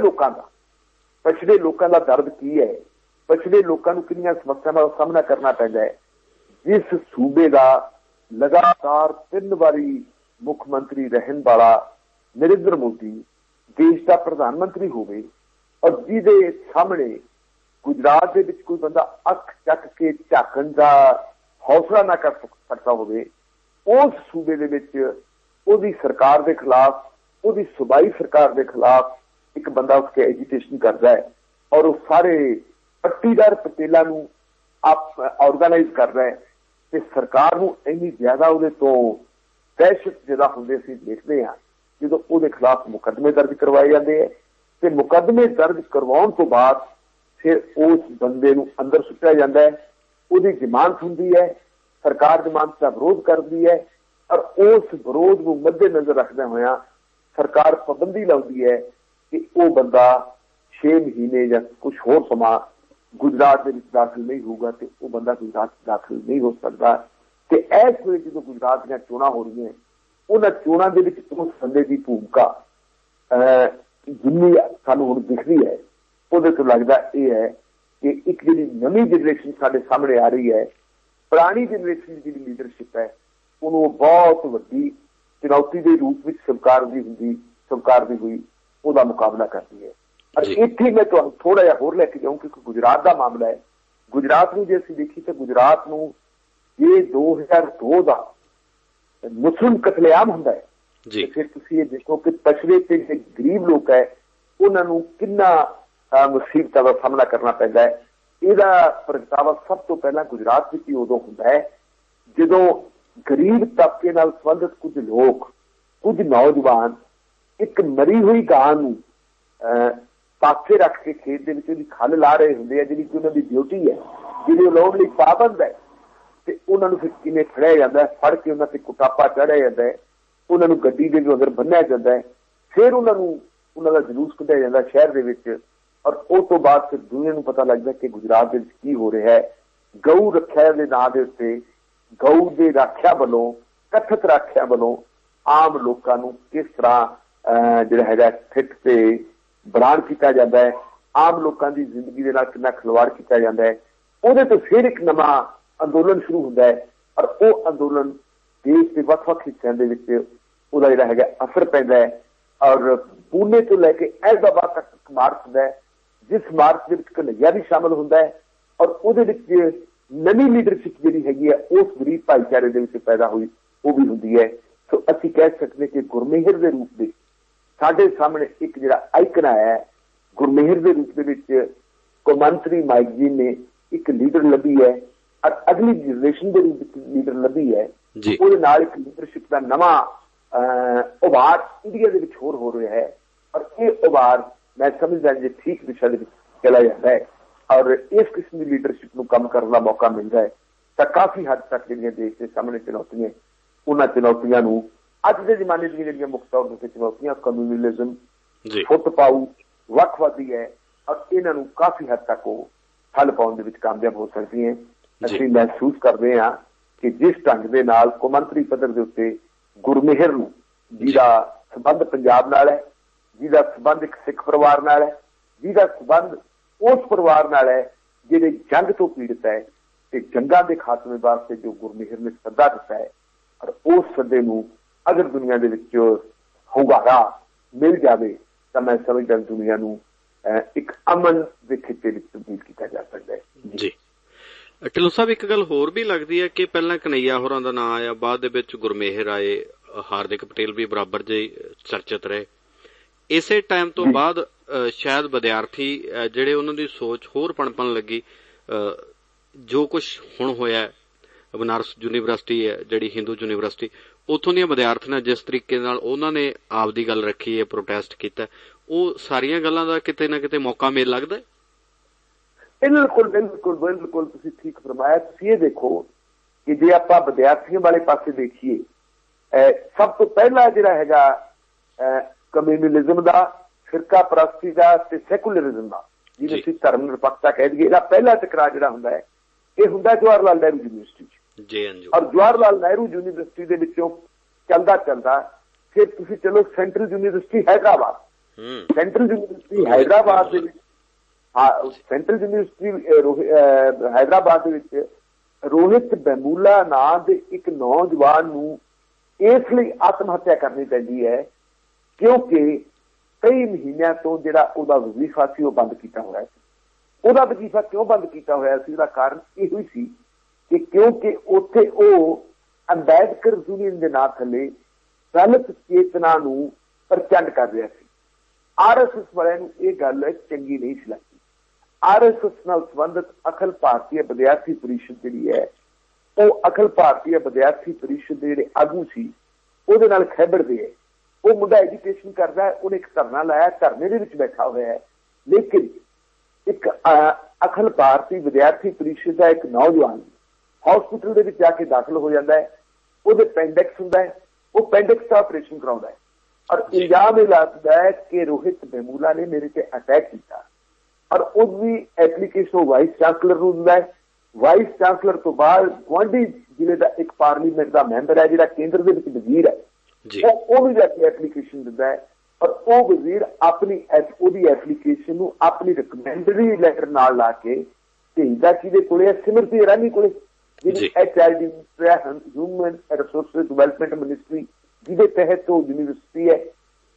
B: लोकां दा दर्द की है, पछड़े लोकां नूं किन्नियां समस्यावां दा सामना करना पैंदा है। जिस सूबे का लगातार 3 बारी मुख्यमंत्री रहन वाला नरेंद्र मोदी देश का प्रधानमंत्री होवे और जिहदे सामने गुजरात दे विच कोई बंदा अख चक के झाकण का हौसला ना कर सकता होवे, उस सूबे दे विच उहदी सरकार के खिलाफ, उहदी सूबाई सरकार के खिलाफ एक बंदा उसके एजिटेशन करता है और वो सारे पट्टीदार पटेलों नूं आप ऑर्गेनाइज कर रहा है। ते सरकार नूं इन्नी ज्यादा उहदे तो दहशत ज्यादा हुंदे असीं देखदे हां जदों उहदे खिलाफ मुकदमे दर्ज करवाए जाते हैं ते मुकदमे दर्ज करवाउण तो बाद फिर उस बंदे नूं अंदर सुट्टिया जाता है, उसकी जमानत हुंदी है, सरकार जमानत का विरोध करती है और उस विरोध को मद्देनजर रखदे होया सरकार पाबंदी लाउंदी है कि वो बंदा 6 महीने या कुछ होर समा गुजरात के दाखिल नहीं होगा, तो वो बंदा गुजरात दाखिल नहीं हो सकता। तो इस वे जो गुजरात दी चोणां हो रही हैं, उन्हां चोणां दे विच उस बंदे की भूमिका जिन्नी सानूं हुण दिखदी है, ਉਹਦੇ ਤੋਂ ਲੱਗਦਾ ਇਹ ਹੈ कि एक जी नवी जनरेशन साडे सामने आ रही है, पुरानी जनरेशन की लीडरशिप है उन्होंने बहुत वड्डी चुनौती के रूप में स्वीकारती हुई उसका मुकाबला करती है। और इत्थे मैं तुहानूं थोड़ा जिहा होर लैके जाऊँ क्योंकि गुजरात का मामला है। गुजरात में जे असीं देखी तो गुजरात नूं ये 2002 का मुस्लिम कतलेआम हुंदा है, फिर तुसीं ये देखो कि पछड़े ते गरीब लोग है उन्होंने कितना मुसीबतों का सामना करना पैंदा है। इसका प्रगटावा सब तो पहला गुजरात में ही उदों होंदा है जदों गरीब तबके नाल संबंधित कुछ लोग, कुछ नौजवान एक मरी हुई गां नूं पासे रख के खेत दे विच खल ला रहे होंदे आ, जिहड़ी कि उन्हां दी ड्यूटी है, जिहड़ी लाउण लई पाबंद है, ते उन्हां नूं फिर किवें फड़िया जांदा है, फड़ के उन्हां ते कुटापा चढ़ाया जांदा है, उन्हां नूं गड्डी दे अंदर बन्निया जांदा है, फिर उन्हां नूं उन्हां दा जुलूस कढाया जांदा शहर दे विच और उस तो बाद फिर दुनिया नूं पता लगदा कि गुजरात दे विच की हो रहा है। गऊ रखिया दे नां दे उत्ते गऊ दे राखिया वालों, कथित राखिया वालों आम लोकां नूं किस तरह जिहड़ा हैगा फिट ते बरान किया जाता है, आम लोगों की जिंदगी के नाल कितना खिलवाड़ किया जाता है, उहदे तो फिर एक नवा अंदोलन शुरू होता है और वो अंदोलन देश के ਵੱਖ-ਵੱਖ हिस्सों के विच उहदा जिहड़ा हैगा असर पैंदा है और पूने तो लैके अहमदाबाद तक मार्च होंदा है, जिस मार्च के कन्हैया भी शामिल होंदा है और उहदे विच नवी लीडरशिप जिहड़ी हैगी है उस गरीब भाईचारे दे विच पैदा हुई वो भी हुंदी है। सो असीं कह सकते कि गुरमेहर के रूप में ਸਾਡੇ ਸਾਹਮਣੇ ਇੱਕ ਜਿਹੜਾ ਆਈਕਨ ਆਇਆ ਹੈ ਗੁਰਮੇਹਰ ਦੇ ਰੂਪ ਦੇ ਵਿੱਚ ਕੌਮਾਂਤਰੀ ਮਾਈਕ ਜੀ ਨੇ ਇੱਕ ਲੀਡਰ ਲੱਭੀ ਹੈ ਔਰ ਅਗਲੀ ਜਨਰੇਸ਼ਨ ਦੇ ਰੂਪ ਵਿੱਚ ਲੀਡਰ ਲੱਭੀ ਹੈ। ਉਹਦੇ ਨਾਲ ਇੱਕ ਲੀਡਰਸ਼ਿਪ ਦਾ ਨਵਾਂ ਉਭਾਰ ਇੰਡੀਆ ਦੇ ਵਿੱਚ ਹੋਰ ਹੋ ਰਿਹਾ ਹੈ ਔਰ ਇਹ ਉਭਾਰ ਮੈਂ ਸਮਝਦਾ ਜੇ ਠੀਕ ਦਿਸ਼ਾ ਦੇ ਵਿੱਚ ਚਲਾ ਜਾਂਦਾ ਹੈ ਔਰ ਇਸ ਕਿਸਮ ਦੀ ਲੀਡਰਸ਼ਿਪ ਨੂੰ ਕੰਮ ਕਰਨ ਦਾ ਮੌਕਾ ਮਿਲਦਾ ਹੈ ਤਾਂ ਕਾਫੀ ਹੱਦ ਤੱਕ ਜਿਹੜੀਆਂ ਦੇਸ਼ ਦੇ ਸਾਹਮਣੇ ਚੁਣੌਤੀਆਂ ਉਹਨਾਂ ਚੁਣੌਤੀਆਂ ਨੂੰ ਅੱਜ ਦੇ ਜ਼ਮਾਨੇ ਦੀਆਂ ਜਿਹੜੀਆਂ ਮੁੱਖ ਤੌਰ ਤੇ ਚੁਣੌਤੀਆਂ ਕਮਿਊਨਲਿਜ਼ਮ ਫੁੱਟ ਪਾਊ ਵੱਖਵਾਦੀ ਹੈ ਔਰ ਇਹਨਾਂ ਨੂੰ ਕਾਫੀ ਹੱਦ ਤੱਕ ਉਹ ਹੱਲ ਪਾਉਣ ਦੇ ਵਿੱਚ ਕਾਮਯਾਬ ਹੋ ਸਕਦੀਆਂ। ਅਸੀਂ ਮਹਿਸੂਸ ਕਰਦੇ ਹਾਂ ਕਿ ਜਿਸ ਢੰਗ ਦੇ ਨਾਲ ਕੌਮਾਂਤਰੀ ਪੱਧਰ ਦੇ ਉੱਤੇ ਗੁਰਮੇਹਰ ਨੂੰ ਜਿਹਦਾ ਸੰਬੰਧ ਪੰਜਾਬ ਨਾਲ ਹੈ, ਜਿਹਦਾ ਸੰਬੰਧ ਇੱਕ ਸਿੱਖ ਪਰਿਵਾਰ ਨਾਲ ਹੈ, ਜਿਹਦਾ ਸੰਬੰਧ ਉਸ ਪਰਿਵਾਰ ਨਾਲ ਹੈ ਜਿਹੜੇ ਜੰਗ ਤੋਂ ਪੀੜਤ ਹੈ ਤੇ ਜੰਗਾਂ ਦੇ ਖਾਤਮੇ ਵਾਸਤੇ ਜੋ ਗੁਰਮੇਹਰ ਨੇ ਸੱਦਾ ਦਿੱਤਾ ਹੈ ਔਰ ਉਸ ਸੱਦੇ ਨੂੰ ਅਗਰ ਦੁਨੀਆ ਦੇ ਵਿੱਚ ਹੁੰਗਾਰਾ ਮਿਲ ਜਾਵੇ ਤਾਂ ਮੈਂ ਸਮਝਦਾ ਦੁਨੀਆ ਨੂੰ ਇੱਕ ਅਮਨ ਦੇ ਖਿੱਤੇ ਵਿੱਚ ਤਬਦੀਲ ਕੀਤਾ ਜਾ ਸਕਦਾ ਹੈ।
A: ਜੀ ਢਿੱਲੋਂ ਸਾਹਿਬ, ਇੱਕ ਗੱਲ ਹੋਰ ਵੀ ਲੱਗਦੀ ਹੈ ਕਿ ਪਹਿਲਾਂ ਕਨਈਆ ਹੋਰਾਂ ਦਾ ਨਾਂ ਆਇਆ, ਬਾਅਦ ਦੇ ਵਿੱਚ ਗੁਰਮੇਹਰ ਆਏ, ਹਾਰਦਿਕ ਪਟੇਲ ਵੀ ਬਰਾਬਰ ਜਿਹੀ ਚਰਚਿਤ ਰਹੇ। ਇਸੇ ਟਾਈਮ ਤੋਂ ਬਾਅਦ ਸ਼ਾਇਦ ਵਿਦਿਆਰਥੀ ਜਿਹੜੇ ਉਹਨਾਂ ਦੀ ਸੋਚ ਹੋਰ ਪਣਪਣ ਲੱਗੀ। ਜੋ ਕੁਝ ਹੁਣ ਹੋਇਆ ਬਨਾਰਸ ਯੂਨੀਵਰਸਿਟੀ ਹੈ ਜਿਹੜੀ ਹਿੰਦੂ ਯੂਨੀਵਰਸਿਟੀ, ਉੱਥੋਂ ਦੀਆਂ ਵਿਦਿਆਰਥੀਆਂ ਜਿਸ ਤਰੀਕੇ ਨਾਲ ਉਹਨਾਂ ਨੇ ਆਪਦੀ ਗੱਲ ਰੱਖੀ ਹੈ, ਪ੍ਰੋਟੈਸਟ ਕੀਤਾ, ਉਹ ਸਾਰੀਆਂ ਗੱਲਾਂ ਦਾ ਕਿਤੇ ਨਾ ਕਿਤੇ ਮੌਕਾ ਮੇਲ ਲੱਗਦਾ।
B: ਬਿਲਕੁਲ ਬਿਲਕੁਲ ਬਿਲਕੁਲ ਤੁਸੀਂ ਠੀਕ ਫਰਮਾਇਆ। ਤੁਸੀਂ ਇਹ ਦੇਖੋ ਕਿ ਜੇ ਆਪਾਂ ਵਿਦਿਆਰਥੀਆਂ ਵਾਲੇ ਪਾਸੇ ਦੇਖੀਏ, ਸਭ ਤੋਂ ਪਹਿਲਾਂ ਜਿਹੜਾ ਹੈਗਾ ਕਮਿਊਨਲਿਜ਼ਮ ਦਾ, ਫਿਰਕਾ ਪ੍ਰਸਤੀ ਦਾ ਤੇ ਸੈਕੂਲਰਿਜ਼ਮ ਦਾ, ਜਿਹਨੂੰ ਅਸੀਂ ਧਰਮ ਨਿਰਪੱਖਤਾ ਕਹਿ ਦਈਏ, ਇਹਦਾ ਪਹਿਲਾ ਟਕਰਾਅ ਜਿਹੜਾ ਹੁੰਦਾ ਹੈ ਇਹ ਹੁੰਦਾ ਜਵਾਹਰ ਲਾਲ ਨਹਿਰੂ ਯੂਨੀਵਰਸਿਟੀ ਚ। ਔਰ ਜਵਾਹਰ ਲਾਲ ਨਹਿਰੂ ਯੂਨੀਵਰਸਿਟੀ ਦੇ ਵਿੱਚੋਂ ਚੱਲਦਾ ਫਿਰ ਤੁਸੀਂ ਚਲੋ central university Hyderabad, central university Hyderabad ਦੇ ਵਿੱਚ ਸੈਂਟਰਲ ਯੂਨੀਵਰਸਿਟੀ ਹੈਦਰਾਬਾਦ ਦੇ ਵਿੱਚ ਰੋਹਿਤ ਵੈਮੂਲਾ ਨਾਂ ਦੇ ਇੱਕ ਨੌਜਵਾਨ ਨੂੰ ਇਸ ਲਈ ਆਤਮ ਹੱਤਿਆ ਕਰਨੀ ਪੈਂਦੀ ਹੈ ਕਿਉਂਕਿ ਕਈ ਮਹੀਨਿਆਂ ਤੋਂ ਜਿਹੜਾ ਉਹਦਾ ਵਜ਼ੀਫਾ ਸੀ ਉਹ ਬੰਦ ਕੀਤਾ ਹੋਇਆ ਸੀ। ਉਹਦਾ ਵਜ਼ੀਫਾ ਕਿਉਂ ਬੰਦ ਕੀਤਾ ਹੋਇਆ ਸੀ? ਉਹਦਾ ਕਾਰਨ ਇਹੋ ਹੀ ਸੀ ਕਿ ਕਿਉਂਕਿ ਉੱਥੇ ਉਹ ਅੰਬੇਡਕਰ ਯੂਨੀਅਨ ਦੇ ਨਾਂ ਥੱਲੇ ਦਲਿਤ ਚੇਤਨਾ ਨੂੰ ਪ੍ਰਚੰਡ ਕਰ ਰਿਹਾ ਸੀ। RSS ਵਾਲਿਆਂ ਨੂੰ ਇਹ ਗੱਲ ਚੰਗੀ ਨਹੀਂ ਸੀ ਲੱਗਦੀ। RSS ਨਾਲ ਸੰਬੰਧਿਤ ਅਖਿਲ ਭਾਰਤੀ ਵਿਦਿਆਰਥੀ ਪਰਿਸ਼ਦ ਜਿਹੜੀ ਹੈ, ਉਹ ਅਖਿਲ ਭਾਰਤੀ ਵਿਦਿਆਰਥੀ ਪਰਿਸ਼ਦ ਦੇ ਜਿਹੜੇ ਆਗੂ ਸੀ ਉਹਦੇ ਨਾਲ ਖੈਬੜਦੇ ਹੈ। ਉਹ ਮੁੰਡਾ ਐਜੂਕੇਸ਼ਨ ਕਰਦਾ ਹੈ, ਉਹਨੇ ਇੱਕ ਧਰਨਾ ਲਾਇਆ, ਧਰਨੇ ਦੇ ਵਿੱਚ ਬੈਠਾ ਹੋਇਆ ਹੈ, ਲੇਕਿਨ ਇੱਕ ਅਖਿਲ ਭਾਰਤੀ ਵਿਦਿਆਰਥੀ ਪਰਿਸ਼ਦ ਦਾ ਇੱਕ ਨੌਜਵਾਨ ਹਸਪੀਟਲ ਦੇ ਵਿੱਚ ਜਾ ਕੇ ਦਾਖਲ ਹੋ ਜਾਂਦਾ ਹੈ। ਉਹਦੇ ਪੈਂਡਿਕਸ ਹੁੰਦਾ ਹੈ, ਉਹ ਪੈਂਡਿਕਸ ਦਾ ਆਪਰੇਸ਼ਨ ਕਰਾਉਂਦਾ ਹੈ ਔਰ ਇਲਜ਼ਾਮ ਇਹ ਲਾਉਂਦਾ ਹੈ ਕਿ ਰੋਹਿਤ ਵੈਮੂਲਾ ਨੇ ਮੇਰੇ ਤੇ ਅਟੈਕ ਕੀਤਾ ਔਰ ਉਹਦੀ ਐਪਲੀਕੇਸ਼ਨ ਵਾਈਸ ਚਾਂਸਲਰ ਨੂੰ ਦਿੰਦਾ ਹੈ। ਵਾਈਸ ਚਾਂਸਲਰ ਤੋਂ ਬਾਅਦ ਗੁਆਂਢੀ ਜ਼ਿਲ੍ਹੇ ਦਾ ਇੱਕ ਪਾਰਲੀਮੈਂਟ ਦਾ ਮੈਂਬਰ ਹੈ ਜਿਹੜਾ ਕੇਂਦਰ ਦੇ ਵਿੱਚ ਵਜ਼ੀਰ ਹੈ, ਉਹ ਵੀ ਜਾ ਕੇ ਐਪਲੀਕੇਸ਼ਨ ਦਿੰਦਾ ਹੈ ਔਰ ਉਹ ਵਜ਼ੀਰ ਉਹਦੀ ਐਪਲੀਕੇਸ਼ਨ ਨੂੰ ਆਪਣੀ ਰਿਕਮੈਂਡਰੀ ਲੈਟਰ ਨਾਲ ਲਾ ਕੇ ਭੇਜਦਾ ਕਿਹਦੇ ਕੋਲੇ? ਸਿਮਰਤੀ ਇਰਾਨੀ ਕੋਲੇ, ਜਿਹੜੀ HRD human resources development ministry ਜਿਹਦੇ ਤਹਿਤ ਉਹ ਯੂਨੀਵਰਸਿਟੀ ਹੈ।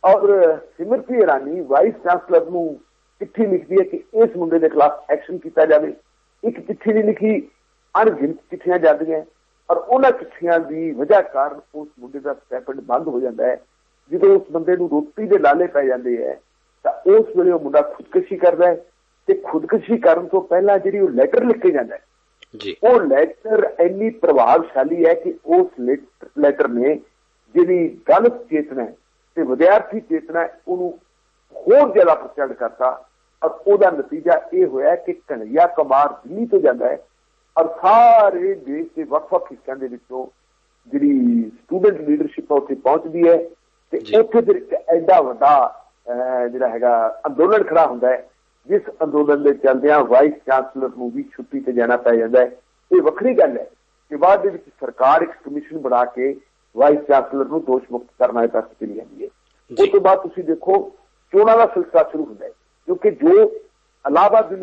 B: ਔਰ ਸਿਮਰਤੀ ਇਰਾਨੀ ਵਾਈਸ ਚਾਂਸਲਰ ਨੂੰ ਚਿੱਠੀ ਲਿਖਦੀ ਹੈ ਕਿ ਇਸ ਮੁੰਡੇ ਦੇ ਖਿਲਾਫ ਐਕਸ਼ਨ ਕੀਤਾ ਜਾਵੇ। ਇੱਕ ਚਿੱਠੀ ਨਹੀਂ ਲਿਖੀ, ਅਣਗਿਣਤ ਚਿੱਠੀਆਂ ਜਾਂਦੀਆਂ ਔਰ ਉਹਨਾਂ ਚਿੱਠੀਆਂ ਦੀ ਵਜ੍ਹਾ ਕਾਰਨ ਉਸ ਮੁੰਡੇ ਦਾ ਸਟੈਪਡ ਬੰਦ ਹੋ ਜਾਂਦਾ ਹੈ। ਜਦੋਂ ਉਸ ਬੰਦੇ ਨੂੰ ਰੋਟੀ ਦੇ ਲਾਲੇ ਪੈ ਜਾਂਦੇ ਹੈ ਤਾਂ ਉਸ ਵੇਲੇ ਉਹ ਮੁੰਡਾ ਖੁਦਕੁਸ਼ੀ ਕਰਦਾ ਹੈ ਤੇ ਖੁਦਕੁਸ਼ੀ ਕਰਨ ਤੋਂ ਪਹਿਲਾਂ ਜਿਹੜੀ ਉਹ ਲੈਟਰ ਲਿਖ ਕੇ ਜਾਂਦਾ ਹੈ, ਉਹ ਲੈਟਰ ਇੰਨੀ ਪ੍ਰਭਾਵਸ਼ਾਲੀ ਹੈ ਕਿ ਉਸ ਲੈਟਰ ਨੇ ਜਿਹੜੀ ਦਲਿਤ ਚੇਤਨਾ ਤੇ ਵਿਦਿਆਰਥੀ ਚੇਤਨਾ ਉਹਨੂੰ ਹੋਰ ਜ਼ਿਆਦਾ ਪ੍ਰਚੰਡ ਕਰਤਾ ਔਰ ਉਹਦਾ ਨਤੀਜਾ ਇਹ ਹੋਇਆ ਕਿ ਕਨਈਆ ਕੁਮਾਰ ਦਿੱਲੀ ਤੋਂ ਜਾਂਦਾ ਹੈ ਔਰ ਸਾਰੇ ਦੇਸ਼ ਦੇ ਵੱਖ-ਵੱਖ ਹਿੱਸਿਆਂ ਦੇ ਵਿੱਚੋਂ ਜਿਹੜੀ ਸਟੂਡੈਂਟ ਲੀਡਰਸ਼ਿਪ ਉੱਥੇ ਪਹੁੰਚਦੀ ਹੈ ਤੇ ਉੱਥੇ ਫਿਰ ਇੱਕ ਐਡਾ ਵੱਡਾ ਜਿਹੜਾ ਹੈਗਾ ਅੰਦੋਲਨ ਖੜਾ ਹੁੰਦਾ ਹੈ, ਜਿਸ ਅੰਦੋਲਨ ਦੇ ਚੱਲਦਿਆਂ ਵਾਈਸ ਚਾਂਸਲਰ ਨੂੰ ਵੀ ਛੁੱਟੀ ਤੇ ਜਾਣਾ ਪੈ ਜਾਂਦਾ ਹੈ। ਇਹ ਵੱਖਰੀ ਗੱਲ ਹੈ ਕਿ ਬਾਅਦ ਦੇ ਵਿੱਚ ਸਰਕਾਰ ਇੱਕ ਕਮਿਸ਼ਨ ਬਣਾ ਕੇ ਵਾਈਸ ਚਾਂਸਲਰ ਨੂੰ ਦੋਸ਼ ਮੁਕਤ ਕਰਨ ਤੱਕ ਚਲੀ ਜਾਂਦੀ ਹੈ। ਉਸ ਤੋਂ ਬਾਅਦ ਤੁਸੀਂ ਦੇਖੋ ਚੋਣਾਂ ਦਾ ਸਿਲਸਿਲਾ ਸ਼ੁਰੂ ਹੁੰਦਾ ਹੈ ਕਿਉਂਕਿ ਜੋ ਇਲਾਹਾਬਾਦ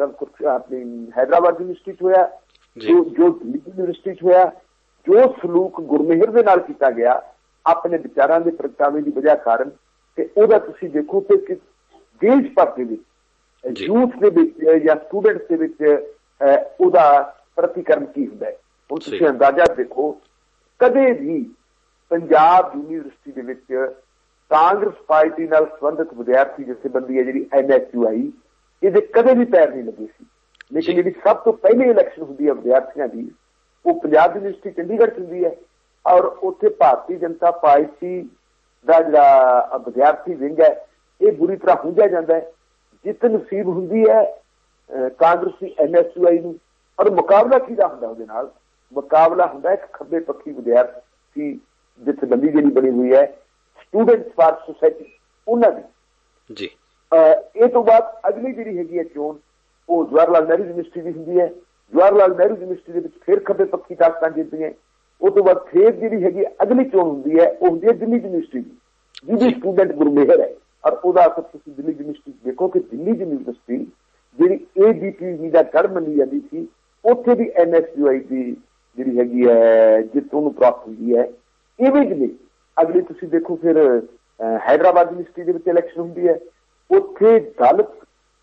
B: ਆਪਣੀ ਹੈਦਰਾਬਾਦ ਯੂਨੀਵਰਸਿਟੀ ਚ ਹੋਇਆ, ਜੋ ਦਿੱਲੀ ਯੂਨੀਵਰਸਿਟੀ ਚ ਹੋਇਆ, ਜੋ ਸਲੂਕ ਗੁਰਮੇਹਰ ਦੇ ਨਾਲ ਕੀਤਾ ਗਿਆ ਆਪਣੇ ਵਿਚਾਰਾਂ ਦੇ ਪ੍ਰਗਟਾਵੇ ਦੀ ਵਜ੍ਹਾ ਕਾਰਨ, ਤੇ ਉਹਦਾ ਤੁਸੀਂ ਦੇਖੋ ਕਿ ਦੇਸ਼ ਭਰ ਦੇ ਵਿੱਚ ਯੂਥ ਦੇ ਵਿੱਚ ਜਾਂ ਸਟੂਡੈਂਟਸ ਦੇ ਵਿੱਚ ਉਹਦਾ ਪ੍ਰਤੀਕਰਮ ਕੀ ਹੁੰਦਾ ਹੈ। ਹੁਣ ਤੁਸੀਂ ਅੰਦਾਜ਼ਾ ਦੇਖੋ, ਕਦੇ ਵੀ ਪੰਜਾਬ ਯੂਨੀਵਰਸਿਟੀ ਦੇ ਵਿੱਚ ਕਾਂਗਰਸ ਪਾਰਟੀ ਨਾਲ ਸੰਬੰਧਿਤ ਵਿਦਿਆਰਥੀ ਜਥੇਬੰਦੀ ਹੈ ਜਿਹੜੀ NSUI, ਇਹਦੇ ਕਦੇ ਵੀ ਪੈਰ ਨਹੀਂ ਲੱਗੇ ਸੀ। ਲੇਕਿਨ ਜਿਹੜੀ ਸਭ ਤੋਂ ਪਹਿਲੀ ਇਲੈਕਸ਼ਨ ਹੁੰਦੀ ਹੈ ਵਿਦਿਆਰਥੀਆਂ ਦੀ, ਉਹ ਪੰਜਾਬ ਯੂਨੀਵਰਸਿਟੀ ਚੰਡੀਗੜ੍ਹ 'ਚ ਹੁੰਦੀ ਹੈ, ਔਰ ਉੱਥੇ ਭਾਰਤੀ ਜਨਤਾ ਪਾਰਟੀ ਦਾ ਜਿਹੜਾ ਵਿਦਿਆਰਥੀ ਵਿੰਗ ਹੈ ਇਹ ਬੁਰੀ ਤਰ੍ਹਾਂ ਹੁੰਜਿਆ ਜਾਂਦਾ ਹੈ। ਜਿੱਤ ਨਸੀਬ ਹੁੰਦੀ ਹੈ ਕਾਂਗਰਸ ਦੀ NSUI ਨੂੰ, ਔਰ ਮੁਕਾਬਲਾ ਕਿਹਦਾ ਹੁੰਦਾ ਉਹਦੇ ਨਾਲ? ਮੁਕਾਬਲਾ ਹੁੰਦਾ ਇੱਕ ਖੱਬੇ ਪੱਖੀ ਵਿਦਿਆਰਥੀ ਜਥੇਬੰਦੀ ਜਿਹੜੀ ਬਣੀ ਹੋਈ ਹੈ ਸਟੂਡੈਂਟਸ ਫਾਰ ਸੁਸਾਇਟੀ, ਉਹਨਾਂ ਦੀ ਜੀ। ਇਹ ਤੋਂ ਬਾਅਦ ਅਗਲੀ ਜਿਹੜੀ ਹੈਗੀ ਹੈ ਚੋਣ, ਉਹ ਜਵਾਹਰ ਲਾਲ ਨਹਿਰੂ ਯੂਨੀਵਰਸਿਟੀ ਦੀ ਹੁੰਦੀ ਹੈ। ਜਵਾਹਰ ਲਾਲ ਨਹਿਰੂ ਯੂਨੀਵਰਸਿਟੀ ਦੇ ਵਿੱਚ ਫਿਰ ਖੱਬੇ ਪੱਖੀ ਤਾਕਤਾਂ ਜਿੱਤਦੀਆਂ। ਉਹ ਤੋਂ ਬਾਅਦ ਫਿਰ ਜਿਹੜੀ ਹੈਗੀ ਅਗਲੀ ਚੋਣ ਹੁੰਦੀ ਹੈ, ਉਹ ਹੁੰਦੀ ਹੈ ਦਿੱਲੀ ਯੂਨੀਵਰਸਿਟੀ ਦੀ, ਜਿਹਦੀ ਸਟੂਡੈਂਟ ਗੁਰਮੇਹਰ ਹੈ। ਔਰ ਉਹਦਾ ਅਸਰ ਤੁਸੀਂ ਦਿੱਲੀ ਯੂਨੀਵਰਸਿਟੀ ਦੇਖੋ ਕਿ ਦਿੱਲੀ ਯੂਨੀਵਰਸਿਟੀ ਜਿਹੜੀ ABPV ਦਾ ਗੜ੍ਹ ਮੰਨੀ ਜਾਂਦੀ ਸੀ, ਉੱਥੇ ਵੀ NSUI ਦੀ ਜਿਹੜੀ ਹੈਗੀ ਹੈ ਜਿੱਤ ਉਹਨੂੰ ਪ੍ਰਾਪਤ ਹੁੰਦੀ ਹੈ। ਇਵੇਂ ਜਿਵੇਂ ਅਗਲੀ ਤੁਸੀਂ ਦੇਖੋ ਫਿਰ ਹੈਦਰਾਬਾਦ ਯੂਨੀਵਰਸਿਟੀ ਦੇ ਵਿੱਚ ਇਲੈਕਸ਼ਨ ਹੁੰਦੀ ਹੈ, ਉੱਥੇ ਦਲਿਤ,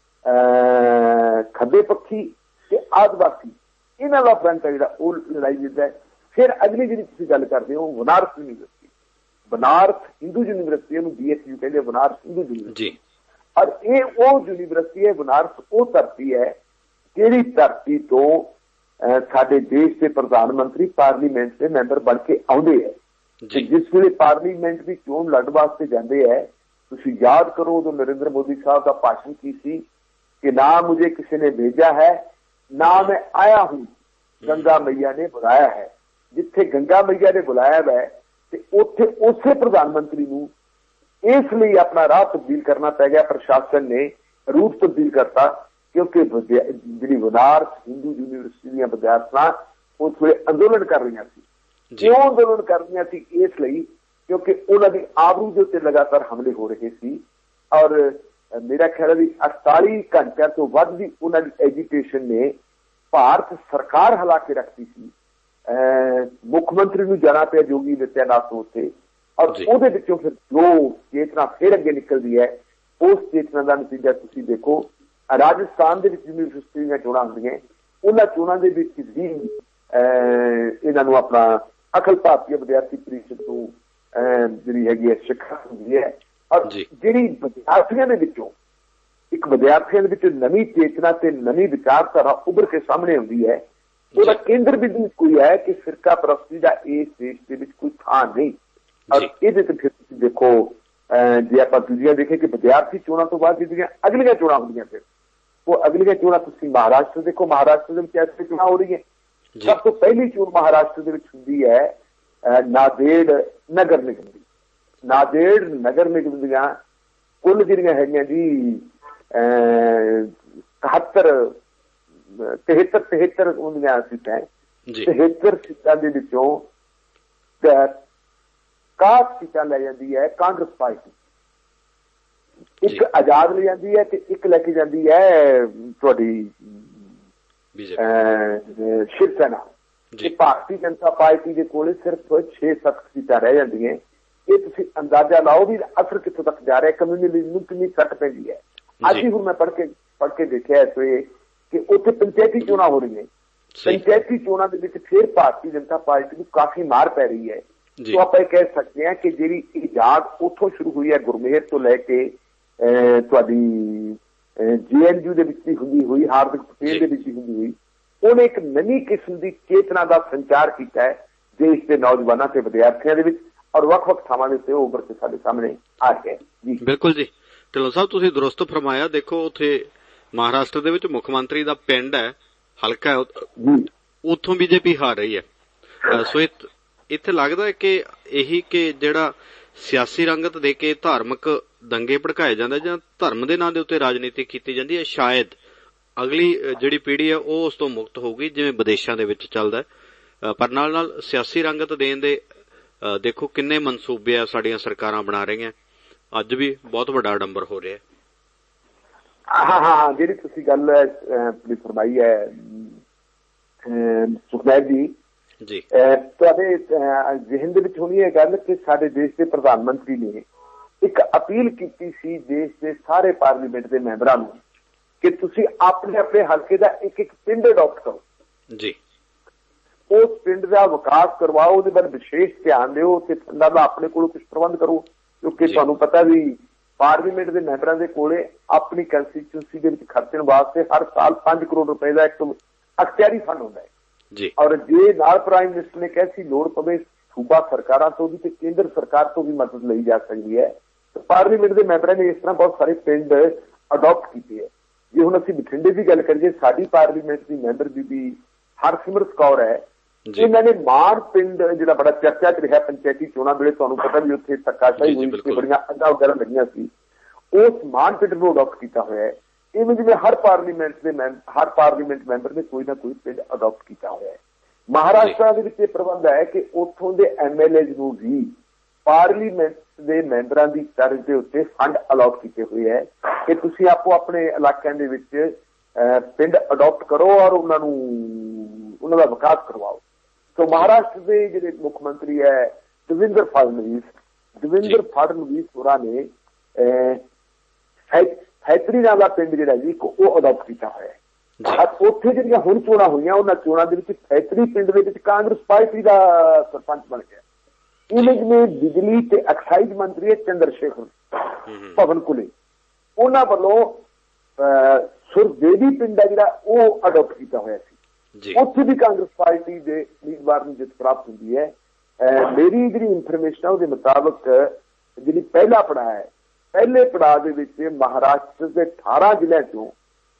B: ਖੱਬੇ ਪੱਖੀ ਤੇ ਆਦਿਵਾਸੀ ਇਹਨਾਂ ਦਾ ਫਰੰਟ ਹੈ ਜਿਹੜਾ ਉਹ ਲੜਾਈ ਜਿੱਤਦਾ ਹੈ। ਫਿਰ ਅਗਲੀ ਜਿਹੜੀ ਤੁਸੀਂ ਗੱਲ ਕਰਦੇ ਹੋ ਬਨਾਰਸ ਯੂਨੀਵਰਸਿਟੀ, ਬਨਾਰਸ ਹਿੰਦੂ ਯੂਨੀਵਰਸਿਟੀ, ਇਹਨੂੰ BSU ਕਹਿੰਦੇ, ਬਨਾਰਸ ਹਿੰਦੂ ਯੂਨੀਵਰਸਿਟੀ। ਔਰ ਇਹ ਉਹ ਯੂਨੀਵਰਸਿਟੀ ਹੈ, ਬਨਾਰਸ ਉਹ ਧਰਤੀ ਹੈ ਜਿਹੜੀ ਧਰਤੀ ਤੋਂ ਸਾਡੇ ਦੇਸ਼ ਦੇ ਪ੍ਰਧਾਨ ਮੰਤਰੀ ਪਾਰਲੀਮੈਂਟ ਦੇ ਮੈਂਬਰ ਬਣ ਕੇ ਆਉਂਦੇ ਹੈ। ਜਿਸ ਵੇਲੇ ਪਾਰਲੀਮੈਂਟ ਦੀ ਚੋਣ ਲੜਨ ਵਾਸਤੇ ਜਾਂਦੇ ਹੈ, ਤੁਸੀਂ ਯਾਦ ਕਰੋ ਉਦੋਂ ਨਰਿੰਦਰ ਮੋਦੀ ਸਾਹਿਬ ਦਾ ਭਾਸ਼ਣ ਕੀ ਸੀ ਕਿ ਨਾ ਮੁਝੇ ਕਿਸੇ ਨੇ ਭੇਜਾ ਹੈ ਨਾ ਮੈਂ ਆਇਆ ਹੂੰ, ਗੰਗਾ मैया ने बुलाया है। जिथे गंगा मैया ने बुलाया है ਤੇ ਉੱਥੇ ਉਸੇ ਪ੍ਰਧਾਨ ਮੰਤਰੀ ਨੂੰ ਇਸ ਲਈ ਆਪਣਾ ਰਾਹ ਤਬਦੀਲ ਕਰਨਾ ਪੈ ਗਿਆ। ਪ੍ਰਸ਼ਾਸਨ ਨੇ ਰੂਟ ਤਬਦੀਲ ਕਰਤਾ ਕਿਉਂਕਿ ਜਿਹੜੀ ਬਨਾਰਸ ਹਿੰਦੂ ਯੂਨੀਵਰਸਿਟੀ ਦੀਆਂ ਵਿਦਿਆਰਥਣਾਂ ਉਸ ਵੇਲੇ ਅੰਦੋਲਨ ਕਰ ਰਹੀਆਂ ਸੀ। ਕਿਉਂ ਅੰਦੋਲਨ ਕਰ ਰਹੀਆਂ ਸੀ? ਇਸ ਲਈ ਕਿਉਂਕਿ ਉਹਨਾਂ ਦੀ ਆਬਰੂ ਦੇ ਉੱਤੇ ਲਗਾਤਾਰ ਹਮਲੇ ਹੋ ਰਹੇ ਸੀ। ਔਰ ਮੇਰਾ ਖਿਆਲ ਹੈ ਵੀ 48 ਘੰਟਿਆਂ ਤੋਂ ਵੱਧ ਦੀ ਉਹਨਾਂ ਦੀ ਐਜੀਟੇਸ਼ਨ ਨੇ ਭਾਰਤ ਸਰਕਾਰ ਹਿਲਾ ਕੇ ਰੱਖਤੀ ਸੀ। ਮੁੱਖ ਮੰਤਰੀ ਨੂੰ ਜਾਣਾ ਪਿਆ ਯੋਗੀ ਆਦਿੱਤਿਆਨਾਥ ਨੂੰ ਉੱਥੇ। ਔਰ ਉਹਦੇ ਵਿੱਚੋਂ ਫਿਰ ਜੋ ਚੇਤਨਾ ਫਿਰ ਅੱਗੇ ਨਿਕਲਦੀ ਹੈ, ਉਸ ਚੇਤਨਾ ਦਾ ਨਤੀਜਾ ਤੁਸੀਂ ਦੇਖੋ। ਰਾਜਸਥਾਨ ਦੇ ਵਿੱਚ ਯੂਨੀਵਰਸਿਟੀ ਦੀਆਂ ਚੋਣਾਂ ਹੁੰਦੀਆਂ, ਉਹਨਾਂ ਚੋਣਾਂ ਦੇ ਵਿੱਚ ਵੀ ਇਹਨਾਂ ਨੂੰ ਆਪਣਾ ਅਖਿਲ ਭਾਰਤੀ ਵਿਦਿਆਰਥੀ ਪ੍ਰੀਸ਼ਦ ਨੂੰ ਜਿਹੜੀ ਹੈਗੀ ਹੈ ਸਿੱਖਿਆ ਹੁੰਦੀ ਹੈ। ਔਰ ਜਿਹੜੀ ਵਿਦਿਆਰਥੀਆਂ ਦੇ ਵਿੱਚੋਂ ਇੱਕ ਵਿਦਿਆਰਥੀਆਂ ਦੇ ਵਿੱਚ ਨਵੀਂ ਚੇਤਨਾ ਤੇ ਨਵੀਂ ਵਿਚਾਰਧਾਰਾ ਉੱਭਰ ਕੇ ਸਾਹਮਣੇ ਆਉਂਦੀ ਹੈ। ਉਹਦਾ ਕੇਂਦਰ ਬਿੰਦੂ ਕੋਈ ਹੈ ਕਿ ਫਿਰਕਾ ਪ੍ਰਸਤੀ ਦਾ ਇਸ ਦੇਸ਼ ਦੇ ਵਿੱਚ ਕੋਈ ਥਾਂ ਨਹੀਂ। ਔਰ ਇਹਦੇ ਤੇ ਫਿਰ ਤੁਸੀਂ ਦੇਖੋ ਜੇ ਆਪਾਂ ਦੂਜੀਆਂ ਦੇਖੇ ਕਿ ਵਿਦਿਆਰਥੀ ਚੋਣਾਂ ਤੋਂ ਬਾਅਦ ਜਿਹੜੀਆਂ ਅਗਲੀਆਂ ਚੋਣਾਂ ਹੁੰਦੀਆਂ, ਫਿਰ ਉਹ ਅਗਲੀਆਂ ਚੋਣਾਂ ਤੁਸੀਂ ਮਹਾਰਾਸ਼ਟਰ ਦੇਖੋ, ਮਹਾਰਾਸ਼ਟਰ ਦੇ ਵਿੱਚ ਐਸੇ ਚੋਣਾਂ ਹੋ ਰਹੀਆਂ। ਸਭ ਤੋਂ ਪਹਿਲੀ ਚੋਣ ਮਹਾਰਾਸ਼ਟਰ ਦੇ ਵਿੱਚ ਹੁੰਦੀ ਹੈ ਨਾਂਦੇੜ ਨਗਰ ਨਿਗਮ ਦੀ। ਨਾਂਦੇੜ ਨਗਰ ਨਿਗਮ ਦੀਆਂ ਕੁੱਲ ਜਿਹੜੀਆਂ ਹੈਗੀਆਂ ਜੀ 73 ਹੁੰਦੀਆਂ ਸੀਟਾਂ। 73 ਸੀਟਾਂ ਦੇ ਵਿੱਚੋਂ 61 ਸੀਟਾਂ ਲੈ ਜਾਂਦੀ ਹੈ ਕਾਂਗਰਸ ਪਾਰਟੀ, ਇੱਕ ਆਜ਼ਾਦ ਲੈ ਜਾਂਦੀ ਹੈ ਤੇ ਇੱਕ ਲੈ ਕੇ ਜਾਂਦੀ ਹੈ ਤੁਹਾਡੀ ਸ਼ਿਵ ਸੈਨਾ। ਤੇ ਭਾਰਤੀ ਜਨਤਾ ਪਾਰਟੀ ਦੇ ਕੋਲ ਸਿਰਫ 6-7 ਸੀਟਾਂ ਰਹਿ ਜਾਂਦੀਆਂ। ਇਹ ਤੁਸੀਂ ਅੰਦਾਜ਼ਾ ਲਾਓ ਵੀ ਅਸਰ ਕਿੱਥੋਂ ਤੱਕ ਜਾ ਰਿਹਾ, ਕਮਿਊਨਿਟੀ ਨੂੰ ਕਿੰਨੀ ਸੱਟ ਪੈਂਦੀ ਹੈ। ਅੱਜ ਹੀ ਹੁਣ ਮੈਂ ਪੜ੍ਹ ਕੇ ਦੇਖਿਆ ਇਸ ਵੇ ਕਿ ਉੱਥੇ ਪੰਚਾਇਤੀ ਚੋਣਾਂ ਹੋ ਰਹੀਆਂ। ਪੰਚਾਇਤੀ ਚੋਣਾਂ ਦੇ ਵਿੱਚ ਫਿਰ ਭਾਰਤੀ ਜਨਤਾ ਪਾਰਟੀ ਨੂੰ ਕਾਫੀ ਮਾਰ ਪੈ ਰਹੀ ਹੈ। ਸੋ ਆਪਾਂ ਇਹ ਕਹਿ ਸਕਦੇ ਹਾਂ ਕਿ ਜਿਹੜੀ ਇਜਾਦ ਉੱਥੋਂ ਸ਼ੁਰੂ ਹੋਈ ਹੈ ਗੁਰਮੇਹਰ ਤੋਂ ਲੈ ਕੇ ਤੁਹਾਡੀ JNU ਦੇ ਵਿੱਚ ਹੀ ਹੁੰਦੀ ਹੋਈ, ਹਾਰਦਿਕ ਪਟੇਲ ਦੇ ਵਿੱਚ ਹੀ ਹੁੰਦੀ ਹੋਈ, ਉਹਨੇ ਇੱਕ ਨਵੀਂ ਕਿਸਮ ਦੀ ਚੇਤਨਾ ਦਾ ਸੰਚਾਰ ਕੀਤਾ ਹੈ ਦੇਸ਼ ਦੇ ਨੌਜਵਾਨਾਂ ਤੇ ਵਿਦਿਆਰਥੀਆਂ ਦੇ ਵਿੱਚ, ਔਰ ਵੱਖ-ਵੱਖ ਥਾਵਾਂ ਦੇ ਉੱਤੇ ਉਹ ਉੱਭਰ ਕੇ ਸਾਡੇ ਸਾਹਮਣੇ ਆ ਗਿਆ। ਜੀ ਬਿਲਕੁਲ ਜੀ, ਢਿੱਲੋਂ ਸਾਹਿਬ ਤੁਸੀਂ ਦੁਰਸਤ ਫਰਮਾਇਆ। ਦੇਖੋ ਉੱਥੇ ਮਹਾਰਾਸ਼ਟਰ ਦੇ ਵਿੱਚ ਮੁੱਖ ਮੰਤਰੀ ਦਾ ਪਿੰਡ ਹੈ, ਹਲਕਾ ਹੈ, ਉੱਥੋਂ BJP ਹਾਰ ਰਹੀ ਹੈ। ਸੋ ਇੱਥੇ ਲੱਗਦਾ ਹੈ ਕਿ ਇਹੀ ਕਿ ਜਿਹੜਾ ਸਿਆਸੀ ਰੰਗਤ ਦੇ ਕੇ ਧਾਰਮਿਕ ਦੰਗੇ ਭੜਕਾਏ ਜਾਂਦੇ ਜਾਂ ਧਰਮ ਦੇ ਨਾਂ ਦੇ ਉੱਤੇ ਰਾਜਨੀਤੀ ਕੀਤੀ ਜਾਂਦੀ ਹੈ, ਸ਼ਾਇਦ ਅਗਲੀ ਜਿਹੜੀ ਪੀੜ੍ਹੀ ਹੈ ਉਹ ਉਸ ਤੋਂ ਮੁਕਤ ਹੋਊਗੀ ਜਿਵੇਂ ਵਿਦੇਸ਼ਾਂ ਦੇ ਵਿੱਚ ਚੱਲਦਾ ਹੈ। ਪਰ ਨਾਲ ਨਾਲ ਸਿਆਸੀ ਰੰਗਤ ਦੇਣ ਦੇ ਦੇਖੋ ਕਿੰਨੇ ਮਨਸੂਬੇ ਆ ਸਾਡੀਆਂ ਸਰਕਾਰਾਂ ਬਣਾ ਰਹੀਆਂ। ਅੱਜ ਵੀ ਬਹੁਤ ਵੱਡਾ ਆਡੰਬਰ ਹੋ ਰਿਹਾ। ਹਾਂ, ਜਿਹੜੀ ਤੁਸੀਂ ਗੱਲ ਫਰਮਾਈ ਹੈ ਸੁਖਦੇਵ ਜੀ, ਤੁਹਾਡੇ ਜ਼ਿਹਨ ਦੇ ਵਿੱਚ ਹੋਣੀ ਹੈ ਗੱਲ ਕਿ ਸਾਡੇ ਦੇਸ਼ ਦੇ ਪ੍ਰਧਾਨ ਮੰਤਰੀ ਨੇ ਇੱਕ ਅਪੀਲ ਕੀਤੀ ਸੀ ਦੇਸ਼ ਦੇ ਸਾਰੇ ਪਾਰਲੀਮੈਂਟ ਦੇ ਮੈਂਬਰਾਂ ਨੂੰ ਕਿ ਤੁਸੀਂ ਆਪਣੇ ਆਪਣੇ ਹਲਕੇ ਦਾ ਇੱਕ ਪਿੰਡ ਅਡਾਪਟ ਕਰੋ ਜੀ, ਉਸ ਪਿੰਡ ਦਾ ਵਿਕਾਸ ਕਰਵਾਓ, ਉਹਦੇ ਬਾਰੇ ਵਿਸ਼ੇਸ਼ ਧਿਆਨ ਦਿਓ ਤੇ ਫੰਡਾਂ ਦਾ ਆਪਣੇ ਕੋਲੋਂ ਕੁਝ ਪ੍ਰਬੰਧ ਕਰੋ क्योंकि तुहानूं पता भी पार्लीमेंट के मैंबरां दे कोले अपनी कंस्टीट्यूंसी दे विच खर्चण वास्ते हर साल 5 करोड़ रुपए का एक अख्तियारी फंड हुंदा है और जे नाल प्राइम मिनिस्टर ने कैसी लोड़ पवे सूबा सरकारां तो भी ते केंद्र सरकार तो भी मदद लई जा सकती है। तो पार्लीमेंट के मैंबरां ने इस तरह बहुत सारे पिंड अडॉप्ट किए है। जे हुण असीं बठिंडे की गल करिए साडी पार्लीमेंट की मैंबर बीबी हरसिमरत कौर है, इन्होंने मान पिंड जिहड़ा बड़ा चर्चा च रहा पंचायती चोणां वेले तुहानूं पता भी उत्थे धक्काशाही हुई सी, बड़ियां अग्गां वगैरह लगियां सी, उस मान पिंड नूं अडॉप्ट किया होया है। इवें जिवें हर पार्लीमेंट मैंबर ने कोई ना कोई पिंड अडॉप्ट किया होया है। महाराष्ट्र दे विच प्रबंध है कि उत्थों दे MLAs नूं भी पार्लीमेंट के मैंबरां की तर्ज के उत्ते फंड अलॉट किए हुए है कि तुसीं आपो अपने इलाकों के विच पिंड अडॉप्ट करो और उन्होंने विकास करवाओ। तो महाराष्ट्र के जिहड़े मुख मंत्री है देवेंद्र फडणवीस होरां ने फैतरी नाम का पिंड जिहड़ा जी वो अडॉप्ट किया होया है। उत्थे जिहड़ियां हुण चोणां होईयां उन्हां चोणां दे विच फैतरी पिंड दे विच कांग्रेस पार्टी का सरपंच बन गया। इमेज में बिजली ते एक्साइज मंत्री है चंद्रशेखर भवन कुले, उन्हां वल्लों सुरदेवी पिंड है जिहड़ा वो अडॉप्ट किया होया सी। उत्थे भी कांग्रेस पार्टी के उम्मीदवार नूं जित प्राप्त होंदी है। मेरी जिहड़ी इंफॉर्मेशन है उसके मुताबिक जिहड़ी पहला पड़ाव है, पहले पड़ाव दे विच महाराष्ट्र के 18 जिलों चों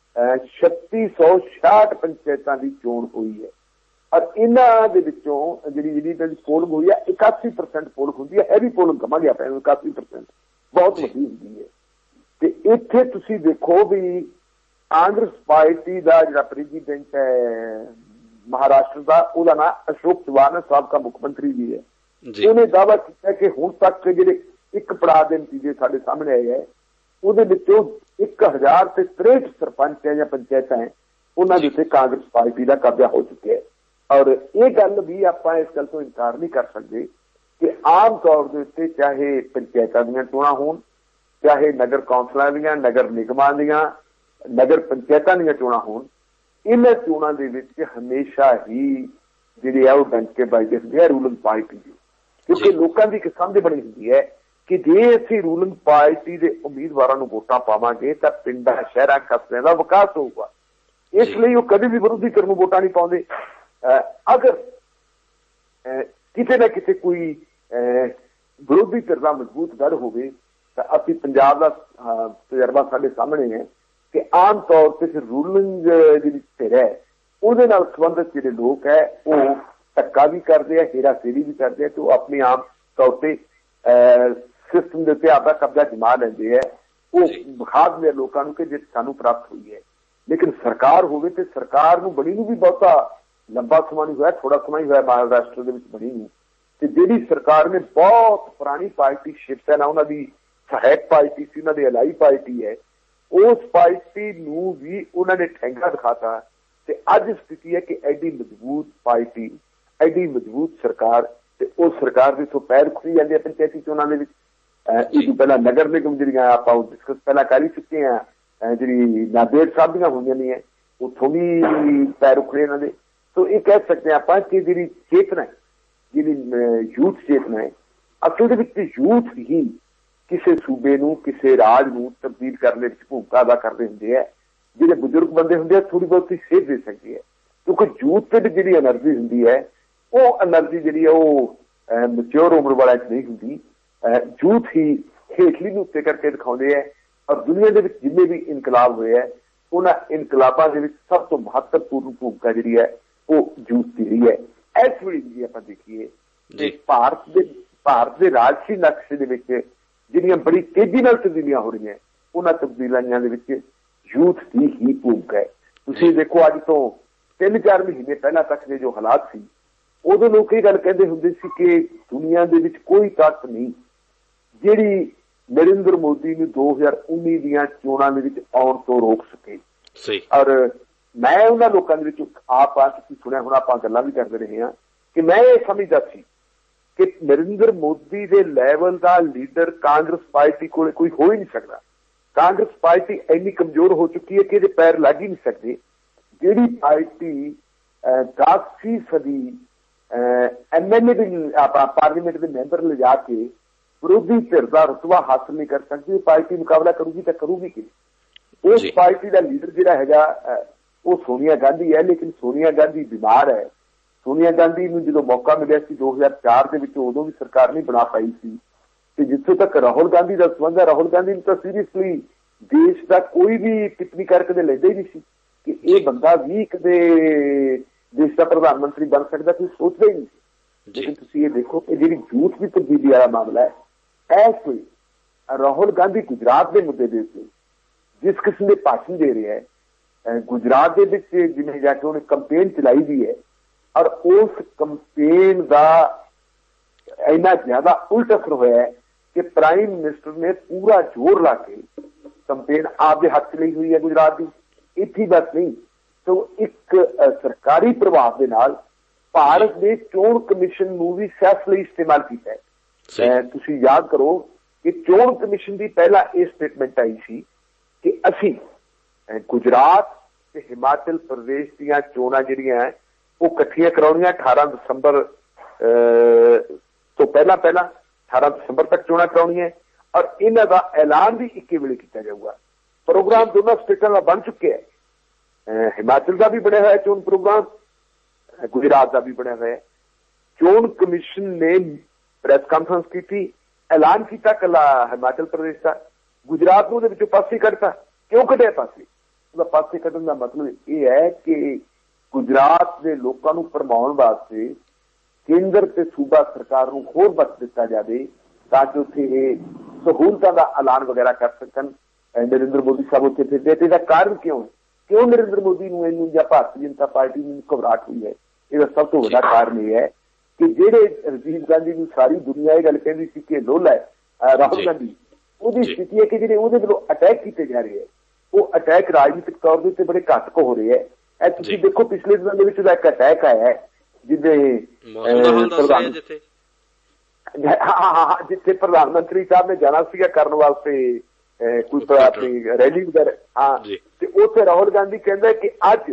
B: 3666 पंचायतों की चोण हुई है और इन्हां दे विचों जिहड़ी पोलिंग हुई है 81% पोलिंग हुंदी है। हैवी पोलिंग कहांगे आप 81% बहुत वड्डी हुंदी है। ते इत्थे तुसीं देखो भी कांग्रेस पार्टी का जिहड़ा प्रेजिडेंट है महाराष्ट्र का उसका नाम अशोक चव्हाण है, साबका मुख्यमंत्री भी है। उन्हें दावा किया कि हुण तक जिहड़े एक पड़ाव के नतीजे साडे सामने आए है उहदे विचों 1063 सरपंच है या पंचायत है उन्हां दे उत्ते कांग्रेस पार्टी का कब्जा हो चुका है। और ये गल भी आपां इस गल तो इनकार नहीं कर सकते कि आम तौर के उत्ते चाहे पंचायतां दीयां चोणां होण, चाहे नगर कौंसलां दीयां, नगर निगमां दीयां, नगर पंचायतां दीयां चोणां होण, इन्हां चोणां दे विच हमेशा ही जिहड़ी है वो डंके बजदे हुंदे है रूलिंग पार्टी दी, क्योंकि लोकां दी इक समझ बनी हुंदी है कि जे असीं रूलिंग पार्टी दे उम्मीदवारां नूं वोटां पावांगे तां पिंडां शहरां कस्बਿਆਂ दा विकास होਊਗਾ। इसलिए वो कभी भी विरोधी धिर नूं वोटां नहीं पाउंदे। अगर किते ना किते कोई विरोधी धिर दा मजबूत गढ़ होवे तां असीं पंजाब दा तजर्बा साडे सामने है कि आम तौर पर फिर रूलिंग जिहड़ी धिर है ਉਹਦੇ ਨਾਲ संबंधित ਜਿਹੜੇ लोग है वो धक्का भी करते हैं, हेराफेरी भी करते हैं, तो अपनी आम तौर पर सिस्टम के उत्ते आपका कब्जा जमा लेंदे है। वो विखा दिंदे लोगों को कि जित सानू प्राप्त हुई है। लेकिन सरकार होवे ते सरकार नूं बनी नूं भी बहुता लंबा समा नहीं होया, थोड़ा समा ही होया महाराष्ट्र दे विच बनी नूं। ते जिहड़ी सरकार ने बहुत पुरानी पार्टी शिवसेना उन्हां दी सहायक पार्टी सी, उन्हां दी अलाई पार्टी है, उस पार्टी नूं भी उन्हां ने ठेंगा दिखाता। ते अज स्थिति है कि एडी मजबूत पार्टी, एडी मजबूत सरकार, ते उस सरकार दे तो पैर खुली जांदे आ पंचायती चोणां दे विच। इस पहला नगर निगम जिहड़ियां आपां डिस्कस पहला कर ही चुके हैं, जिहड़ी नादेड़ साहब दीयां होईयां नहीं है उत्थों भी पैर उखड़े इन्हां दे। तो ये कह सकते हैं आपां कि जिहड़ी चेतना है, जिहड़ी यूथ चेतना है, असल दे विच यूथ ही किसी सूबे नूं, किसी राज नूं तब्दील करने विच भूमिका अदा करदे हुंदे है। जिहड़े बुजुर्ग बंदे हुंदे आ थोड़ी बहुत सेध दे सकदी है, क्योंकि यूथ ते जिहड़ी एनर्जी हुंदी है वो एनर्जी जिहड़ी है वो मैच्योर उम्र वालिਆਂ च नहीं हुंदी। यूथ ही हेठली नूं उत्ते करके दिखाउंदे है। और दुनिया दे विच जिन्ने भी इनकलाब होए है उन्हां इनकलाबां दे विच सब तो महत्वपूर्ण भूमिका जिहड़ी है वो यूथ दी रही है। इस वेले जी आपां देखीए भारत दे राजसी नक्शे दे विच जिहड़ियां बड़ी तेजी नाल तब्दीलियां हो रही हैं उन्हां तब्दीलियां दे विच यूथ की ही भूमिका है। तुसीं देखो अज तो 3-4 महीने पहला तक के जो हालात सी उदों लोग ये गल कहते हुंदे सी कि दुनिया दे विच कोई ताकत नहीं जिहड़ी नरेंद्र मोदी नूं 2019 दीयां चोणां दे विच आउण तो रोक सके। और मैं उन्हां लोकां दे विच आप तुसीं सुणिया हुण आपां गल्लां भी करदे रहे हां कि मैं ये समझदा सी कि नरेंद्र मोदी दे लैवल दा लीडर कांग्रेस पार्टी कोल कोई हो ही नहीं सकदा। कांग्रेस पार्टी इन्नी कमजोर हो चुकी है कि ये पैर लग ही नहीं सकते। जिहड़ी पार्टी 10% MLA पार्लीमेंट के मैंबर ले जाके ਵਿਰੋਧੀ ਧਿਰ ਦਾ ਰੁਤਬਾ ਹਾਸਲ ਨਹੀਂ ਕਰ ਸਕਦੀ, ਪਾਰਟੀ ਮੁਕਾਬਲਾ ਕਰੂਗੀ ਤਾਂ ਕਰੂਗੀ ਕਿ ਉਸ ਪਾਰਟੀ ਦਾ ਲੀਡਰ ਜਿਹੜਾ ਹੈਗਾ ਉਹ ਸੋਨੀਆ ਗਾਂਧੀ ਹੈ। ਲੇਕਿਨ ਸੋਨੀਆ ਗਾਂਧੀ ਬਿਮਾਰ ਹੈ। ਸੋਨੀਆ ਗਾਂਧੀ ਨੂੰ ਜਦੋਂ ਮੌਕਾ ਮਿਲਿਆ ਸੀ 2004 ਦੇ ਵਿੱਚ, ਉਦੋਂ ਵੀ ਸਰਕਾਰ ਨਹੀਂ ਬਣਾ ਪਾਈ ਸੀ। ਤੇ ਜਿੱਥੋਂ ਤੱਕ ਰਾਹੁਲ ਗਾਂਧੀ ਦਾ ਸੰਬੰਧ ਹੈ, ਰਾਹੁਲ ਗਾਂਧੀ ਨੂੰ ਤਾਂ ਸੀਰੀਅਸਲੀ ਦੇਸ਼ ਦਾ ਕੋਈ ਵੀ ਟਿੱਪਣੀ ਕਰਕੇ ਕਦੇ ਲੈਂਦਾ ਹੀ ਨਹੀਂ ਸੀ ਕਿ ਇਹ ਬੰਦਾ ਵੀ ਕਦੇ ਦੇਸ਼ ਦਾ ਪ੍ਰਧਾਨ ਮੰਤਰੀ ਬਣ ਸਕਦਾ, ਕੋਈ ਸੋਚਦਾ ਹੀ ਨਹੀਂ ਸੀ। ਲੇਕਿਨ ਤੁਸੀਂ ਇਹ ਦੇਖੋ ਕਿ ਜਿਹੜੀ ਝੂਠ ਦੀ ਤਬਦੀਲੀ ਵਾਲਾ ਮਾਮਲਾ ਹੈ, ਐਸ ਕੋਈ ਰਾਹੁਲ ਗਾਂਧੀ ਗੁਜਰਾਤ ਦੇ ਮੁੱਦੇ ਦੇ ਉੱਤੇ ਜਿਸ ਕਿਸਮ ਦੇ ਭਾਸ਼ਣ ਦੇ ਰਿਹਾ ਹੈ, ਗੁਜਰਾਤ ਦੇ ਵਿੱਚ ਜਿਵੇਂ ਜਾ ਕੇ ਉਹਨੇ ਕੰਪੇਨ ਚਲਾਈ ਦੀ ਹੈ, ਔਰ ਉਸ ਕੰਪੇਨ ਦਾ ਇੰਨਾ ਜ਼ਿਆਦਾ ਉਲਟ ਅਸਰ ਹੋਇਆ ਹੈ ਕਿ ਪ੍ਰਾਈਮ ਮਿਨਿਸਟਰ ਨੇ ਪੂਰਾ ਜ਼ੋਰ ਲਾ ਕੇ ਕੰਪੇਨ ਆਪਦੇ ਹੱਥ ਲਈ ਹੋਈ ਹੈ ਗੁਜਰਾਤ ਦੀ। ਇੱਥੇ ਬਸ ਨਹੀਂ, ਤਾਂ ਇੱਕ ਸਰਕਾਰੀ ਪ੍ਰਭਾਵ ਦੇ ਨਾਲ ਭਾਰਤ ਦੇ ਚੋਣ ਕਮਿਸ਼ਨ ਨੂੰ ਵੀ ਸਿਆਸਤ ਲਈ ਇਸਤੇਮਾਲ ਕੀਤਾ ਹੈ। ਤੁਸੀਂ ਯਾਦ ਕਰੋ ਕਿ ਚੋਣ ਕਮਿਸ਼ਨ ਦੀ ਪਹਿਲਾਂ ਇਹ ਸਟੇਟਮੈਂਟ ਆਈ ਸੀ ਕਿ ਅਸੀਂ ਗੁਜਰਾਤ ਤੇ ਹਿਮਾਚਲ ਪ੍ਰਦੇਸ਼ ਦੀਆਂ ਚੋਣਾਂ ਜਿਹੜੀਆਂ ਉਹ ਇਕੱਠੀਆਂ ਕਰਾਉਣੀਆਂ 18 ਦਸੰਬਰ ਤੋਂ ਪਹਿਲਾਂ 18 ਦਸੰਬਰ ਤੱਕ ਚੋਣਾਂ ਕਰਾਉਣੀਆਂ, ਔਰ ਇਹਨਾਂ ਦਾ ਐਲਾਨ ਵੀ ਇੱਕੇ ਵੇਲੇ ਕੀਤਾ ਜਾਊਗਾ। ਪ੍ਰੋਗਰਾਮ ਦੋਨਾਂ ਸਟੇਟਾਂ ਦਾ ਬਣ ਚੁੱਕਿਆ ਹੈ। ਹਿਮਾਚਲ ਦਾ ਵੀ ਬਣਿਆ ਹੋਇਆ ਚੋਣ ਪ੍ਰੋਗਰਾਮ, ਗੁਜਰਾਤ ਦਾ ਵੀ ਬਣਿਆ ਹੋਇਆ। ਚੋਣ ਕਮਿਸ਼ਨ ਨੇ ਪ੍ਰੈਸ ਕਾਨਫਰੰਸ ਕੀਤੀ, ਐਲਾਨ ਕੀਤਾ ਕੱਲਾ ਹਿਮਾਚਲ ਪ੍ਰਦੇਸ਼ ਦਾ, ਗੁਜਰਾਤ ਨੂੰ ਉਹਦੇ ਵਿੱਚੋਂ ਪਾਸੇ ਕੱਢਤਾ। ਕਿਉਂ ਕੱਢਿਆ ਪਾਸੇ? ਉਹਦਾ ਪਾਸੇ ਕੱਢਣ ਦਾ ਮਤਲਬ ਇਹ ਹੈ ਕਿ ਗੁਜਰਾਤ ਦੇ ਲੋਕਾਂ ਨੂੰ ਭਰਮਾਉਣ ਵਾਸਤੇ ਕੇਂਦਰ ਤੇ ਸੂਬਾ ਸਰਕਾਰ ਨੂੰ ਹੋਰ ਵਕਤ ਦਿੱਤਾ ਜਾਵੇ ਤਾਂ ਕਿ ਉੱਥੇ ਇਹ ਸਹੂਲਤਾਂ ਦਾ ਐਲਾਨ ਵਗੈਰਾ ਕਰ ਸਕਣ। ਨਰਿੰਦਰ ਮੋਦੀ ਸਾਹਿਬ ਉੱਥੇ ਫਿਰਦੇ ਤੇ ਇਹਦਾ ਕਾਰਨ ਕਿਉਂ ਹੈ? ਕਿਉਂ ਨਰਿੰਦਰ ਮੋਦੀ ਨੂੰ ਇਹਨੂੰ ਜਾਂ ਭਾਰਤੀ ਜਨਤਾ ਪਾਰਟੀ ਨੂੰ ਘਬਰਾਹਟ ਹੋਈ ਹੈ? ਇਹਦਾ ਸਭ ਤੋਂ ਵੱਡਾ ਕਾਰਨ ਇਹ ਹੈ ਕਿ ਜਿਹੜੇ ਰਾਜੀਵ ਗਾਂਧੀ ਨੂੰ ਸਾਰੀ ਦੁਨੀਆ ਇਹ ਗੱਲ ਕਹਿੰਦੀ ਸੀ ਕਿ ਲੋਲਾ ਹੈ ਰਾਹੁਲ ਗਾਂਧੀ, ਉਹਦੀ ਸਥਿਤੀ ਹੈ ਕਿ ਜਿਹੜੇ ਉਹਦੇ ਵੱਲੋਂ ਅਟੈਕ ਕੀਤੇ ਜਾ ਰਹੇ ਹੈ, ਉਹ ਅਟੈਕ ਰਾਜਨੀਤਿਕ ਤੌਰ ਦੇ ਉੱਤੇ ਬੜੇ ਘਾਤਕ ਹੋ ਰਹੇ ਹੈ। ਇਹ ਤੁਸੀਂ ਦੇਖੋ ਪਿਛਲੇ ਦਿਨਾਂ ਦੇ ਵਿੱਚ ਉਹਦਾ ਇੱਕ ਅਟੈਕ ਆਇਆ ਹੈ ਜਿੱਥੇ ਪ੍ਰਧਾਨ ਮੰਤਰੀ ਸਾਹਿਬ ਨੇ ਜਾਣਾ ਸੀਗਾ ਕਰਨ ਵਾਸਤੇ ਕੋਈ ਆਪਣੀ ਰੈਲੀ ਵਗੈਰਾ, ਹਾਂ, ਤੇ ਉੱਥੇ ਰਾਹੁਲ ਗਾਂਧੀ ਕਹਿੰਦਾ ਕਿ ਅੱਜ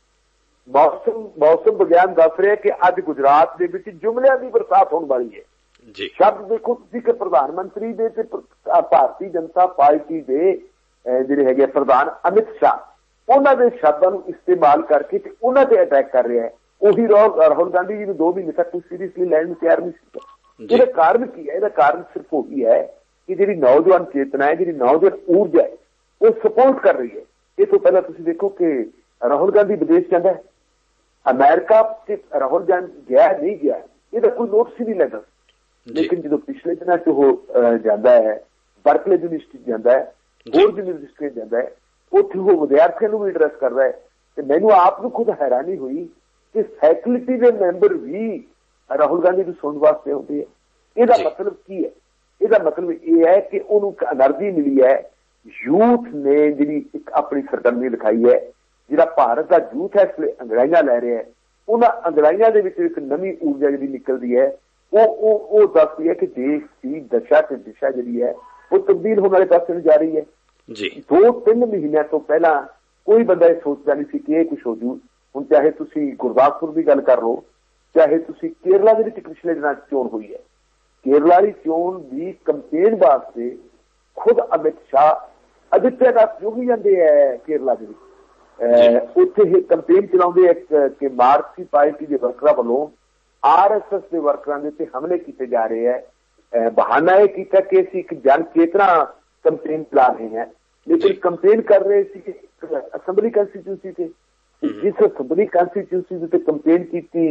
B: ਮੌਸਮ ਵਿਗਿਆਨ ਦੱਸ ਰਿਹਾ ਕਿ ਅੱਜ ਗੁਜਰਾਤ ਦੇ ਵਿੱਚ ਜੁਮਲਿਆਂ ਦੀ ਬਰਸਾਤ ਹੋਣ ਵਾਲੀ ਹੈ। ਸ਼ਬਦ ਦੇਖੋ ਤੁਸੀਂ ਕਿ ਪ੍ਰਧਾਨ ਮੰਤਰੀ ਦੇ ਤੇ ਭਾਰਤੀ ਜਨਤਾ ਪਾਰਟੀ ਦੇ ਜਿਹੜੇ ਹੈਗੇ ਪ੍ਰਧਾਨ ਅਮਿਤ ਸ਼ਾਹ, ਉਹਨਾਂ ਦੇ ਸ਼ਬਦਾਂ ਨੂੰ ਇਸਤੇਮਾਲ ਕਰਕੇ ਤੇ ਉਹਨਾਂ ਤੇ ਅਟੈਕ ਕਰ ਰਿਹਾ ਹੈ। ਉਹੀ ਰਾਹੁਲ ਗਾਂਧੀ ਜੀ ਨੂੰ 2 ਮਹੀਨੇ ਤੱਕ ਕੋਈ ਸੀਰੀਅਸਲੀ ਲੈਣ ਨੂੰ ਤਿਆਰ ਨਹੀਂ ਸੀ। ਇਹਦਾ ਕਾਰਨ ਕੀ ਹੈ? ਇਹਦਾ ਕਾਰਨ ਸਿਰਫ ਉਹੀ ਹੈ ਕਿ ਜਿਹੜੀ ਨੌਜਵਾਨ ਚੇਤਨਾ ਹੈ, ਜਿਹੜੀ ਨੌਜਵਾਨ ਊਰਜਾ ਹੈ, ਉਹ ਸਪੋਰਟ ਕਰ ਰਹੀ ਹੈ। ਇਹ ਤੋਂ ਪਹਿਲਾਂ ਤੁਸੀਂ ਦੇਖੋ ਕਿ ਰਾਹੁਲ ਗਾਂਧੀ ਵਿਦੇਸ਼ ਜਾਂਦਾ ਹੈ, ਅਮਰੀਕਾ ਤੇ ਰਾਹੁਲ ਗਾਂਧੀ ਗਿਆ ਨਹੀਂ ਗਿਆ ਇਹਦਾ ਕੋਈ ਨੋਟਿਸ ਹੀ ਨਹੀਂ ਲੈਂਦਾ। ਲੇਕਿਨ ਜਦੋਂ ਪਿਛਲੇ ਦਿਨਾਂ 'ਚ ਉਹ ਜਾਂਦਾ ਹੈ ਬਰਕਲੇ ਯੂਨੀਵਰਸਿਟੀ ਜਾਂਦਾ ਹੈ, ਹੋਰ ਯੂਨੀਵਰਸਿਟੀ ਜਾਂਦਾ ਹੈ, ਉੱਥੇ ਉਹ ਵਿਦਿਆਰਥੀਆਂ ਨੂੰ ਵੀ ਐਡਰੈਸ ਕਰਦਾ ਹੈ। ਤੇ ਮੈਨੂੰ ਆਪ ਨੂੰ ਖੁਦ ਹੈਰਾਨੀ ਹੋਈ ਕਿ ਫੈਕਲਟੀ ਦੇ ਮੈਂਬਰ ਵੀ ਰਾਹੁਲ ਗਾਂਧੀ ਨੂੰ ਸੁਣਨ ਵਾਸਤੇ ਆਉਂਦੇ ਹੈ। ਇਹਦਾ ਮਤਲਬ ਕੀ ਹੈ? ਇਹਦਾ ਮਤਲਬ ਇਹ ਹੈ ਕਿ ਉਹਨੂੰ ਇੱਕ એનર્ਜੀ ਮਿਲੀ ਹੈ। ਯੂਥ ਨੇ ਜਿਹੜੀ ਇੱਕ ਆਪਣੀ ਸਰਗਰਮੀ ਦਿਖਾਈ ਹੈ। ਜਿਹੜਾ ਭਾਰਤ ਦਾ ਯੂਥ ਹੈ ਇਸ ਵੇਲੇ ਅੰਗੜਾਈਆਂ ਲੈ ਰਿਹਾ ਹੈ, ਉਹਨਾਂ ਅੰਗੜਾਈਆਂ ਦੇ ਵਿੱਚ ਇੱਕ ਨਵੀਂ ਊਰਜਾ ਜਿਹੜੀ ਨਿਕਲਦੀ ਹੈ, ਉਹ ਦੱਸਦੀ ਹੈ ਕਿ ਦੇਸ਼ ਦੀ ਦਸ਼ਾ ਤੇ ਦਿਸ਼ਾ ਜਿਹੜੀ ਹੈ ਉਹ ਤਬਦੀਲ ਹੋਣ ਵਾਲੇ ਪਾਸੇ ਨੂੰ ਜਾ ਰਹੀ ਹੈ। 2-3 ਮਹੀਨਿਆਂ ਤੋਂ ਪਹਿਲਾਂ ਕੋਈ ਬੰਦਾ ਇਹ ਸੋਚਦਾ ਨਹੀਂ ਸੀ ਕਿ ਇਹ ਕੁਛ ਹੋ ਜੂ। ਹੁਣ ਚਾਹੇ ਤੁਸੀਂ ਗੁਰਦਾਸਪੁਰ ਦੀ ਗੱਲ ਕਰ ਲਓ, ਚਾਹੇ ਤੁਸੀਂ ਕੇਰਲਾ ਦੇ ਵਿੱਚ ਪਿਛਲੇ ਦਿਨਾਂ 'ਚ ਚੋਣ ਹੋਈ ਹੈ, ਕੇਰਲਾ ਦੀ ਚੋਣ ਦੀ ਕੰਪੇਨ ਵਾਸਤੇ ਖੁਦ ਅਮਿਤ ਸ਼ਾਹ ਅਦਿੱਤਿਆ ਦਾਸ ਜੋਗੀ ਜਾਂਦੇ ਹੈ ਕੇਰਲਾ ਦੇ ਵਿੱਚ। ਉੱਥੇ ਇਹ ਕੰਪੇਨ ਚਲਾਉਂਦੇ ਕਿ ਮਾਰਕਸੀ ਪਾਰਟੀ ਦੇ ਵਰਕਰਾਂ ਵੱਲੋਂ RSS ਦੇ ਵਰਕਰਾਂ ਦੇ ਉੱਤੇ ਹਮਲੇ ਕੀਤੇ ਜਾ ਰਹੇ ਹੈ। ਬਹਾਨਾ ਇਹ ਕੀਤਾ ਕਿ ਅਸੀਂ ਇੱਕ ਜਨ ਚੇਤਨਾ ਕੰਪੇਨ ਚਲਾ ਰਹੇ ਹਾਂ, ਲੇਕਿਨ ਕੰਪੇਨ ਕਰ ਰਹੇ ਸੀ ਅਸੈਂਬਲੀ ਕੰਸਟੀਚਿਊਂਸੀ ਤੇ। ਜਿਸ ਅਸੈਂਬਲੀ ਕੰਸਟੀਚਿਊਂਸੀ ਦੇ ਉੱਤੇ ਕੰਪੇਨ ਕੀਤੀ